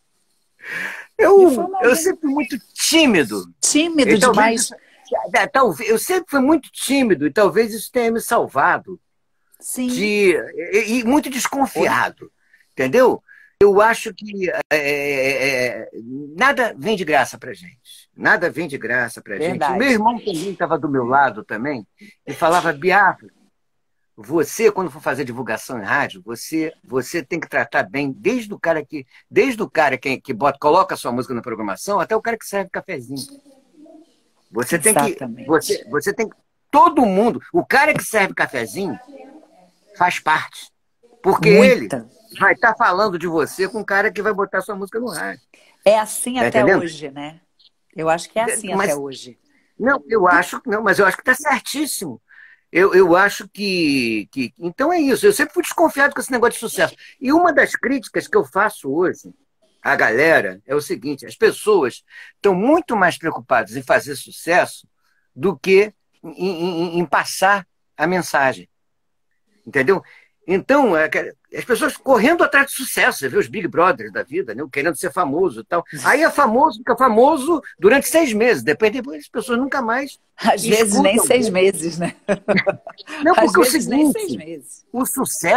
Eu sempre fui muito tímido. Tímido demais? Eu sempre fui muito tímido e talvez isso tenha me salvado. Sim. E muito desconfiado, entendeu? Eu acho que nada vem de graça pra gente. Nada vem de graça pra gente. O meu irmão também estava do meu lado também e falava, Biafra, você, quando for fazer divulgação em rádio, você tem que tratar bem desde o cara que coloca a sua música na programação até o cara que serve cafezinho. Você tem que... Você tem que... Todo mundo... O cara que serve cafezinho faz parte. Porque ele vai estar falando de você com o cara que vai botar sua música no rádio. É assim até hoje, né? Eu acho que é assim até hoje. Não, eu acho que não, mas eu acho que está certíssimo. Eu acho que... Então é isso. Eu sempre fui desconfiado com esse negócio de sucesso. E uma das críticas que eu faço hoje à galera é o seguinte: as pessoas estão muito mais preocupadas em fazer sucesso do que em passar a mensagem. Entendeu? Então, as pessoas correndo atrás de sucesso, você vê os Big Brothers da vida, né? Querendo ser famoso e tal. Aí fica famoso durante 6 meses, depois as pessoas nunca mais. Às vezes nem 6 meses, né? Não, porque às vezes nem 6 meses. O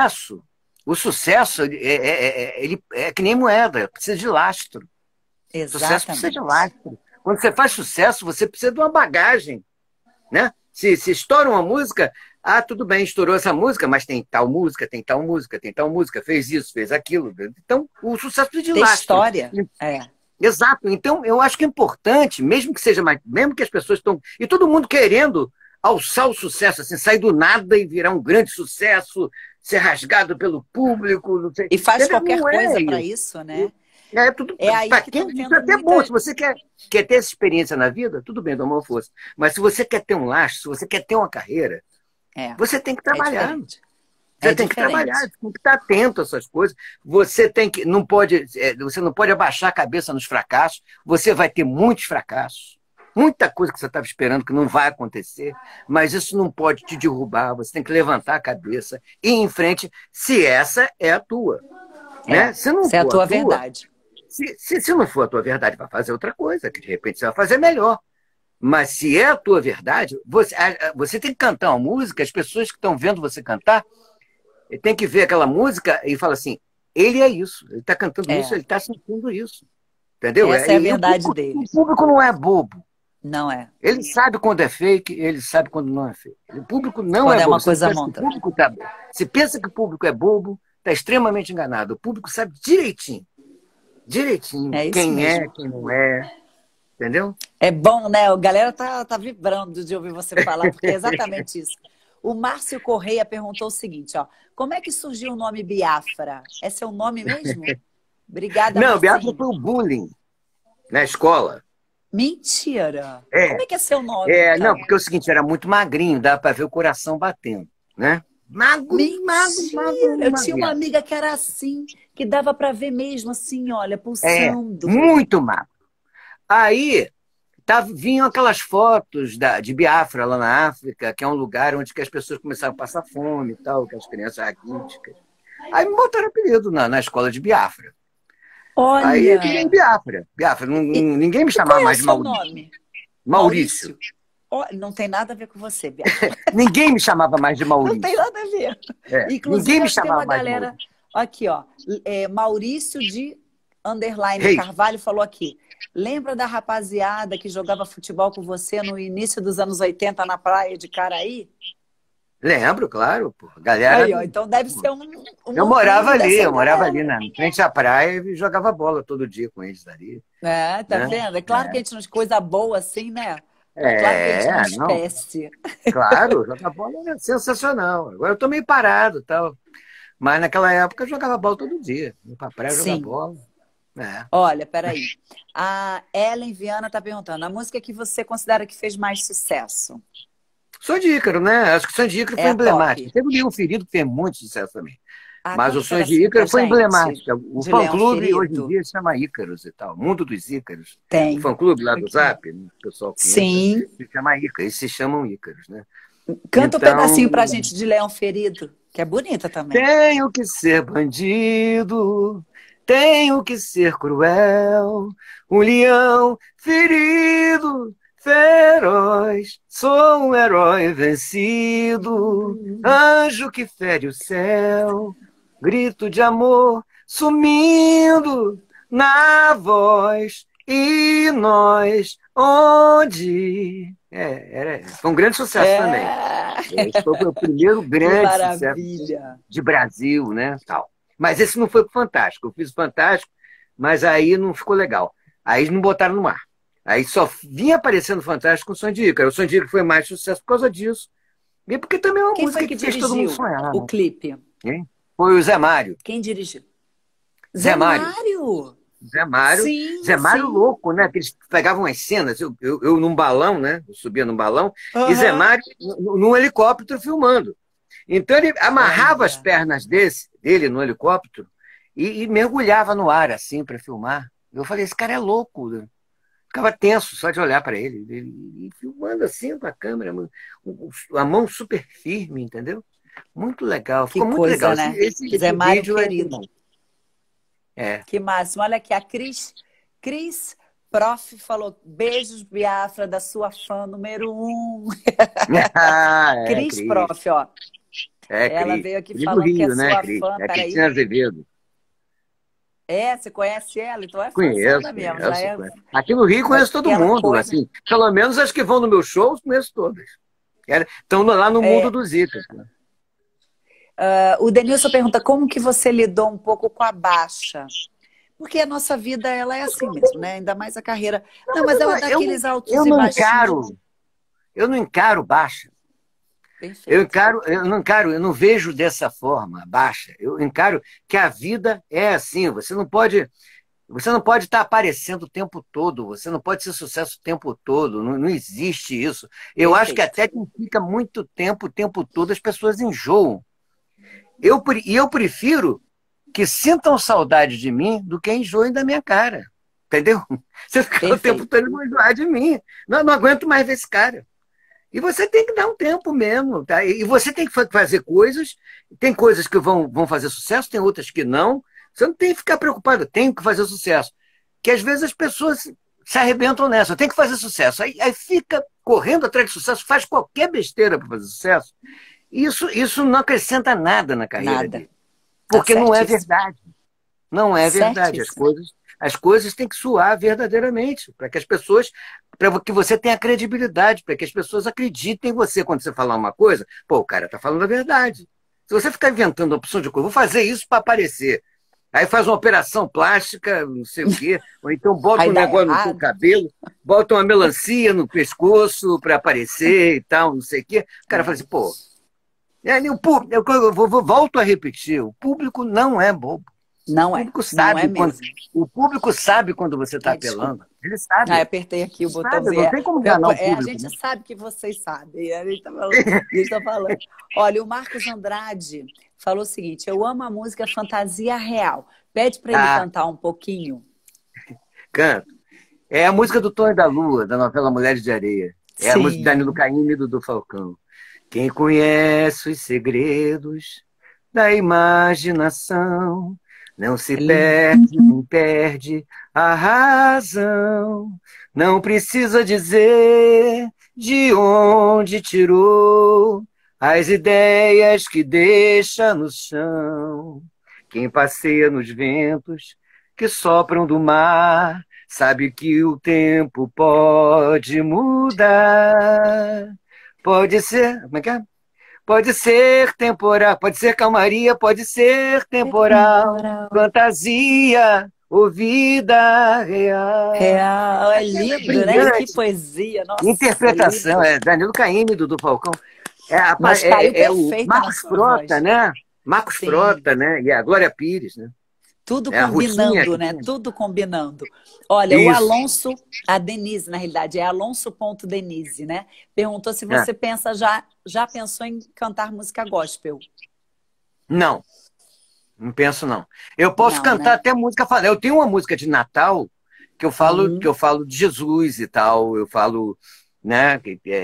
sucesso ele é que nem moeda, precisa de lastro. Exatamente. Sucesso precisa de lastro. Quando você faz sucesso, você precisa de uma bagagem, né? Se estoura uma música, tudo bem, estourou essa música, mas tem tal música, tem tal música, tem tal música, fez isso, fez aquilo. Então, o sucesso precisa de lastro. História. Exato. Então, eu acho que é importante, mesmo que seja mais, mesmo que as pessoas estão... E todo mundo querendo alçar o sucesso, assim, sair do nada e virar um grande sucesso, ser rasgado pelo público. Não sei. E faz qualquer coisa para isso, né? Tudo, aí que quem, isso é até bom. Se você quer ter essa experiência na vida, tudo bem, dá uma força. Mas se você quer ter um lastro, se você quer ter uma carreira, você tem que trabalhar. Você tem que trabalhar, tem que estar atento a essas coisas. Você não pode abaixar a cabeça nos fracassos. Você vai ter muitos fracassos. Muita coisa que você estava esperando que não vai acontecer, mas isso não pode te derrubar. Você tem que levantar a cabeça e ir em frente, se essa é a tua. Né? Se é a tua verdade. Se não for a tua verdade, vai fazer outra coisa, que de repente você vai fazer melhor. Mas se é a tua verdade, você tem que cantar uma música, as pessoas que estão vendo você cantar, tem que ver aquela música e falar assim, ele é isso, ele está cantando isso, ele está sentindo isso. Entendeu? Essa é a verdade dele. O público não é bobo. Não é. Ele sabe quando é fake, ele sabe quando não é fake. O público não é bobo. Uma coisa monta. Se pensa que o público é bobo, está extremamente enganado. O público sabe direitinho quem mesmo. é, quem não é. Entendeu? É bom, né? A galera tá vibrando de ouvir você falar, porque é exatamente isso. O Márcio Correia perguntou o seguinte, ó. Como é que surgiu o nome Biafra? É seu nome mesmo? Obrigada, Não, Marcinho. Biafra foi o bullying na escola. Mentira! Como é que é seu nome? Não, porque é o seguinte, era muito magrinho, dava para ver o coração batendo, né? Magro. Eu tinha uma amiga que era assim, que dava para ver mesmo assim, olha, pulsando. Muito magro. Aí vinham aquelas fotos de Biafra lá na África, que é um lugar onde que as pessoas começaram a passar fome e tal, que as crianças raquíticas. Aí me botaram apelido na escola de Biafra. Olha! Aí eu fiquei em Biafra. Ninguém me chamava mais de Maurício. Nome? Maurício. Não tem nada a ver com você, Biafra. Ninguém me chamava mais de Maurício. Não tem nada a ver. Inclusive, ninguém me chamava mais de Maurício. Aqui, ó. Maurício de _ Carvalho falou aqui. Lembra da rapaziada que jogava futebol com você no início dos anos 80 na praia de Caraí? Lembro, claro. Pô. Galera... Aí, ó, então deve ser eu morava ali, na frente à praia e jogava bola todo dia com eles ali. Tá vendo? É claro que a gente não coisa boa assim, né? Claro que a gente não esquece. Claro, jogar bola era sensacional. Agora eu tô meio parado e tal. Mas naquela época eu jogava bola todo dia. Ia pra praia jogar bola. Olha, peraí. A Ellen Viana está perguntando, a música que você considera que fez mais sucesso? Sonho de Ícaro, né? Acho que o Sonho de Ícaro foi emblemático. Teve o Leão Ferido que fez muito sucesso também. Mas o Sonho de Ícaro foi emblemático. O fã-clube hoje em dia se chama Ícaros e tal. Mundo dos Ícaros. Tem. O fã-clube lá do Zap, o pessoal conhece, sim. Se chama Ícaros. Eles se chamam Ícaros, né? Canta um pedacinho pra gente de Leão Ferido, que é bonita também. Tenho que ser bandido, tenho que ser cruel, um leão ferido, feroz, sou um herói vencido, anjo que fere o céu, grito de amor sumindo na voz, e nós, onde... foi um grande sucesso também. Esse foi o primeiro grande sucesso de Brasil, né? Tal. Mas esse não foi pro Fantástico. Eu fiz o Fantástico, mas aí não ficou legal. Aí não botaram no ar. Aí só vinha aparecendo Fantástico com o Sonho de Ícaro. O Sonho de Ícaro foi mais sucesso por causa disso. E porque também é uma música que fez todo mundo sonhar. O clipe? Foi o Zé Mário. Quem dirigiu? Zé Mário. Zé Mário. Sim, Zé Mário louco, né? Que eles pegavam as cenas, eu num balão, né? Eu subia num balão, e Zé Mário num helicóptero filmando. Então ele amarrava as pernas dele no helicóptero e mergulhava no ar, assim, para filmar. Eu falei, esse cara é louco. Ficava tenso só de olhar para ele. E filmando assim com a câmera, a mão super firme, entendeu? Muito legal. Ficou muito legal. Né? Esse Zé Mário vídeo querido. Que máximo. Olha aqui, a Cris Prof falou, beijos, Biafra, da sua fã número 1. Cris Prof, ó. Ela veio aqui falando Rio, que é sua fã. É Cristina Azevedo. Você conhece ela? Então é conheço mesmo. Conheço. Aqui no Rio conheço todo mundo. Assim, pelo menos as que vão no meu show, conheço todas. Estão lá no mundo dos Icas. O Denilson pergunta como que você lidou um pouco com a baixa? Porque a nossa vida ela é assim mesmo, né? Ainda mais a carreira. Não, mas ela dá aqueles altos e baixos. Eu não encaro baixa. Perfeito. Eu não vejo dessa forma, baixa. Eu encaro que a vida é assim. Você não pode estar aparecendo o tempo todo. Você não pode ser sucesso o tempo todo. Não existe isso. Eu acho que até que fica muito tempo, o tempo todo, as pessoas enjoam. Eu prefiro que sintam saudade de mim do que enjoem da minha cara. Entendeu? Você fica o tempo todo enjoar de mim. Não aguento mais ver esse cara. E você tem que dar um tempo mesmo, tá? E você tem que fazer coisas, tem coisas que vão fazer sucesso, tem outras que não. Você não tem que ficar preocupado, eu tenho que fazer sucesso. Que às vezes as pessoas se arrebentam nessa, eu tenho que fazer sucesso. Aí fica correndo atrás de sucesso, faz qualquer besteira para fazer sucesso. Isso não acrescenta nada na carreira dele. Porque não é verdade. Não é verdade. As coisas têm que soar verdadeiramente, para que as pessoas, para que você tenha credibilidade, para que as pessoas acreditem em você quando você falar uma coisa. Pô, o cara está falando a verdade. Se você ficar inventando opção de coisa, vou fazer isso para aparecer. Aí faz uma operação plástica, não sei o quê, ou então bota um negócio no seu cabelo, bota uma melancia no pescoço para aparecer e tal, não sei o quê. O cara fala assim, pô, eu volto a repetir, o público não é bobo. O público sabe quando você está apelando. Ele sabe. Apertei aqui o botãozinho. Não tem como enganar o público. A gente sabe que vocês sabem. A gente está falando. Olha, o Marcos Andrade falou o seguinte, eu amo a música Fantasia Real. Pede para ele cantar um pouquinho. Canto. É a música do Tonho da Lua, da novela Mulheres de Areia. É a música de Danilo Caymmi e Dudu Falcão. Quem conhece os segredos da imaginação não se perde, nem perde a razão. Não precisa dizer de onde tirou as ideias que deixa no chão. Quem passeia nos ventos que sopram do mar sabe que o tempo pode mudar. Pode ser... Como é que é? Pode ser temporal, pode ser calmaria, pode ser temporal, fantasia ou vida real. É lindo, né? Que poesia. Nossa, interpretação, Danilo Caymmi, Dudu Falcão. Mas caiu o Marcos Frota, né? Marcos Frota, né? E a Glória Pires, né? Tudo combinando, né? Tudo combinando. Olha, o Alonso, a Denise, na realidade, é Alonso.Denise, né? Perguntou se você pensa, já pensou em cantar música gospel? Não penso, não. Eu posso cantar até música. Eu tenho uma música de Natal que eu falo, de Jesus e tal. Eu falo, né?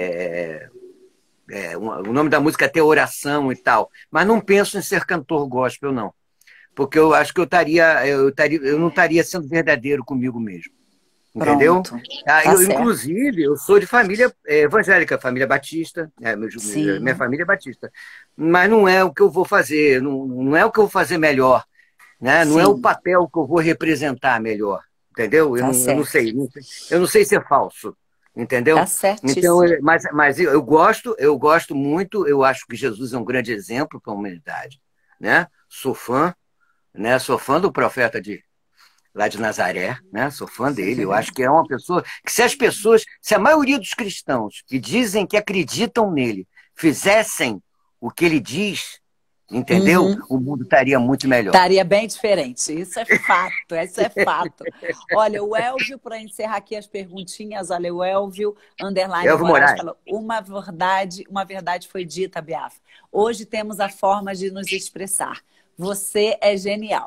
O nome da música é Ter Oração e tal. Mas não penso em ser cantor gospel, não. Porque eu acho que eu não estaria sendo verdadeiro comigo mesmo. Entendeu? Inclusive, eu sou de família evangélica, família batista, minha família é batista. Mas não é o que eu vou fazer, não é o que eu vou fazer melhor, né? Não é o papel que eu vou representar melhor, entendeu? Eu não sei ser falso, entendeu? Tá certíssimo. Então, mas eu gosto muito, eu acho que Jesus é um grande exemplo para a humanidade, né? Sou fã, né? Sou fã do profeta lá de Nazaré, né? Sou fã dele. Eu acho que é uma pessoa que se a maioria dos cristãos que dizem que acreditam nele fizessem o que ele diz, entendeu? Uhum. O mundo estaria muito melhor. Estaria bem diferente. Isso é fato, isso é fato. Olha, o Elvio, para encerrar aqui as perguntinhas, olha, o Elvio, Elvio Moraes. fala, uma verdade foi dita, Biafra. Hoje temos a forma de nos expressar. Você é genial.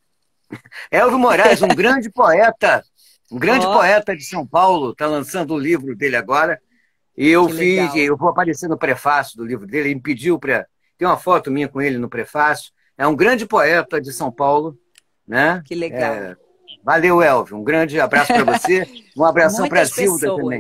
Elvio Moraes, um grande poeta de São Paulo, está lançando o livro dele agora. E eu vou aparecer no prefácio do livro dele. Ele me pediu para ter uma foto minha com ele no prefácio. É um grande poeta de São Paulo, né? Que legal. Valeu, Elvio. Um grande abraço para você. Um abração para a Zilda também.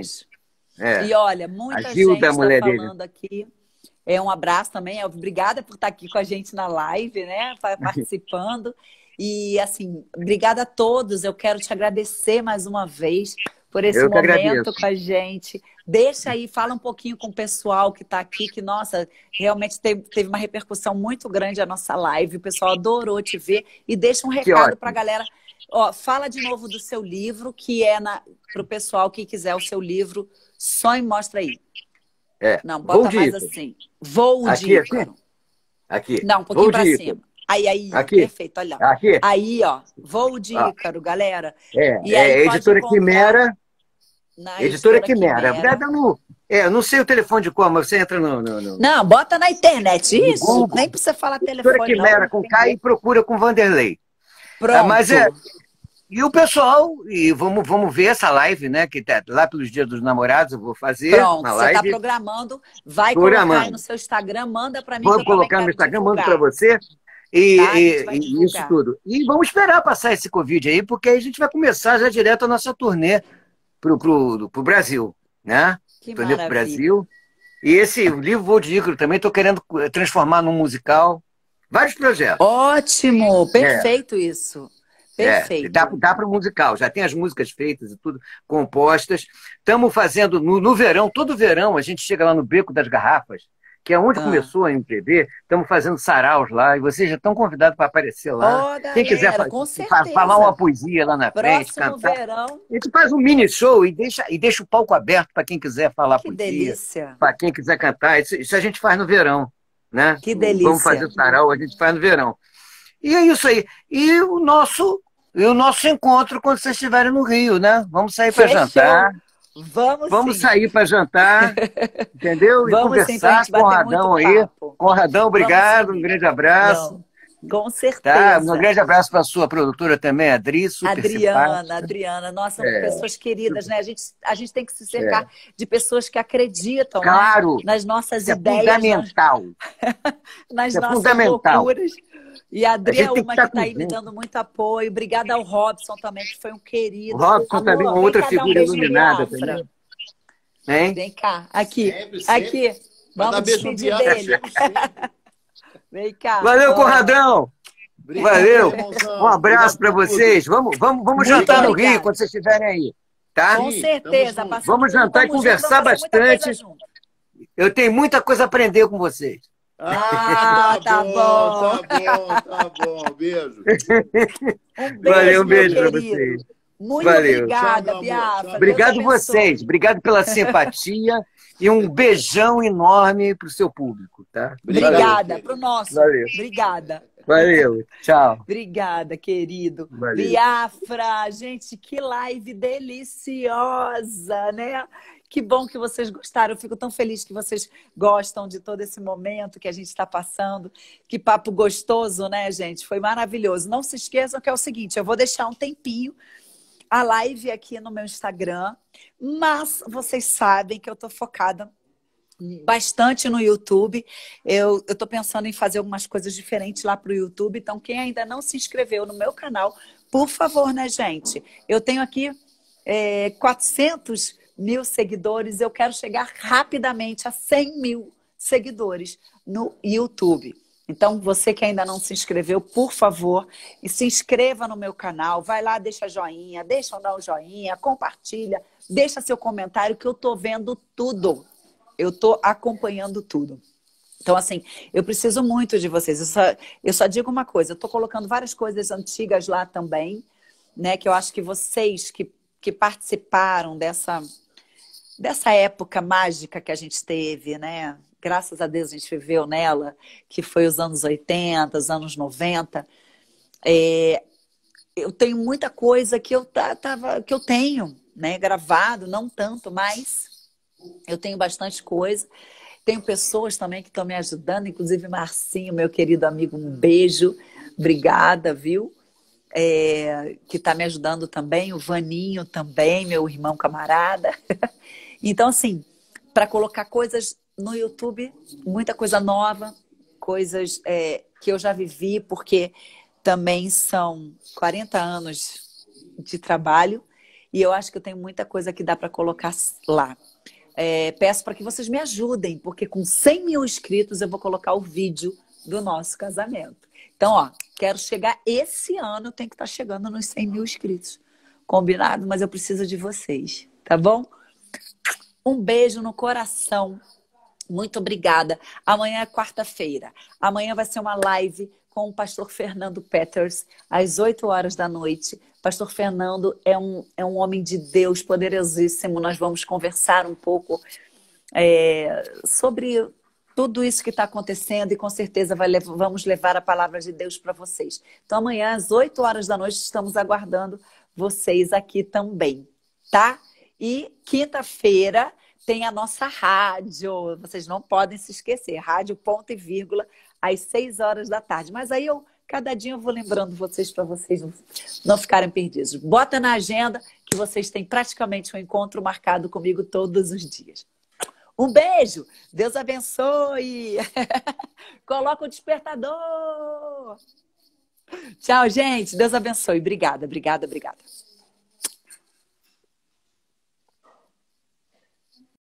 E olha, muita gente está falando aqui. Um abraço também, Elvio. Obrigada por estar aqui com a gente na live, né? Participando. E, assim, obrigada a todos. Eu quero te agradecer mais uma vez por esse momento com a gente. Deixa aí, fala um pouquinho com o pessoal que está aqui, que, nossa, realmente teve uma repercussão muito grande a nossa live. O pessoal adorou te ver. E deixa um recado para a galera. Ó, fala de novo do seu livro, que é para o pessoal que quiser o seu livro. Só me mostra aí. Não, bota mais assim. Voo de Ícaro. Aqui. Não, um pouquinho para cima. Aí, aqui. Perfeito, olha. Aqui. Aí, ó, Voo de Ícaro, galera. E aí, Editora Quimera. Editora Quimera. Não sei o telefone de como, mas você entra no... Não, bota na internet, isso. Google. Nem precisa falar telefone, Editora Quimera, com K, e procura com Vanderlei. Pronto. E o pessoal, e vamos ver essa live, né? Que tá lá pelos Dias dos Namorados, eu vou fazer. Pronto, você está programando, vai colocar aí no seu Instagram, manda para mim. Vou colocar no Instagram, mando para você. E isso tudo. E vamos esperar passar esse Covid aí, porque aí a gente vai começar já direto a nossa turnê pro Brasil, né? Turnê pro Brasil. E esse livro Voo de Ícaro também estou querendo transformar num musical. Vários projetos. Ótimo, perfeito isso. Perfeito. Dá para o musical, já tem as músicas feitas e tudo, compostas. Estamos fazendo no verão, todo verão, a gente chega lá no Beco das Garrafas, que é onde começou a MPB, estamos fazendo saraus lá, e vocês já estão convidados para aparecer lá. Quem quiser falar uma poesia lá na frente, cantar. Verão. A gente faz um mini show e deixa o palco aberto para quem quiser falar poesia. Que delícia. Para quem quiser cantar. Isso a gente faz no verão, né? Que delícia. Vamos fazer o sarau, a gente faz no verão. E é isso aí. E o nosso encontro quando vocês estiverem no Rio, né? Vamos sair para jantar. Vamos sair para jantar, entendeu? E conversar com o Conradão aí. Conradão, obrigado, um grande abraço. Com certeza. Um grande abraço para a sua produtora também, Adri, Adriana, nossa, pessoas queridas, né? A gente tem que se cercar de pessoas que acreditam, claro, nas nossas ideias. Fundamental. Nas nossas loucuras. E a Adri é uma que está aí me dando muito apoio. Obrigada ao Robson também, que foi um querido. O Robson também, uma outra figura iluminada também. Vem cá, aqui. Aqui. Vamos despedir dele. Vem cá. Valeu, Conradão. Valeu. Um abraço para vocês. Vamos jantar no Rio quando vocês estiverem aí. Tá? Com certeza. Vamos jantar e conversar bastante. Eu tenho muita coisa a aprender com vocês. Tá bom. Beijo. Valeu, um beijo para vocês. Muito obrigada, Biafra. Obrigado a vocês. Obrigado pela simpatia e um beijão enorme para o seu público, tá? Obrigada. Para o nosso. Valeu. Obrigada. Valeu. Tchau. Obrigada, querido. Valeu. Biafra, gente, que live deliciosa, né? Que bom que vocês gostaram. Eu fico tão feliz que vocês gostam de todo esse momento que a gente está passando. Que papo gostoso, né, gente? Foi maravilhoso. Não se esqueçam que é o seguinte, eu vou deixar um tempinho a live aqui no meu Instagram, mas vocês sabem que eu estou focada bastante no YouTube. Eu estou pensando em fazer algumas coisas diferentes lá para o YouTube. Então, quem ainda não se inscreveu no meu canal, por favor, né, gente? Eu tenho aqui 400 mil seguidores. Eu quero chegar rapidamente a 100 mil seguidores no YouTube. Então, você que ainda não se inscreveu, por favor, e se inscreva no meu canal. Vai lá, deixa joinha, deixa um joinha, compartilha, deixa seu comentário que eu estou vendo tudo. Eu estou acompanhando tudo. Então, assim, eu preciso muito de vocês. Eu só digo uma coisa, eu estou colocando várias coisas antigas lá também. né? Que eu acho que vocês que participaram dessa época mágica que a gente teve, né? Graças a Deus a gente viveu nela, que foi os anos 80, os anos 90. Eu tenho muita coisa que que eu tenho, né, gravado, não tanto, mas eu tenho bastante coisa. Tenho pessoas também que estão me ajudando, inclusive Marcinho, meu querido amigo, um beijo, obrigada, viu? Que está me ajudando também, o Vaninho também, meu irmão camarada. Então, assim, para colocar coisas no YouTube, muita coisa nova, coisas que eu já vivi, porque também são 40 anos de trabalho e eu acho que eu tenho muita coisa que dá para colocar lá. Peço para que vocês me ajudem, porque com 100 mil inscritos eu vou colocar o vídeo do nosso casamento. Então, ó, quero chegar esse ano, eu tenho que estar chegando nos 100 mil inscritos. Combinado? Mas eu preciso de vocês, tá bom? Um beijo no coração. Muito obrigada. Amanhã é quarta-feira. Amanhã vai ser uma live com o pastor Fernando Peters, às 8 horas da noite. Pastor Fernando é um homem de Deus poderosíssimo. Nós vamos conversar um pouco sobre tudo isso que está acontecendo e com certeza vamos levar a palavra de Deus para vocês. Então amanhã, às 8 horas da noite, estamos aguardando vocês aqui também, tá? E quinta-feira tem a nossa rádio, vocês não podem se esquecer, rádio ponto e vírgula, às 6 horas da tarde. Mas aí cada dia eu vou lembrando vocês para vocês não ficarem perdidos. Bota na agenda que vocês têm praticamente um encontro marcado comigo todos os dias. Um beijo, Deus abençoe. Coloca o despertador. Tchau, gente, Deus abençoe. Obrigada, obrigada, obrigada.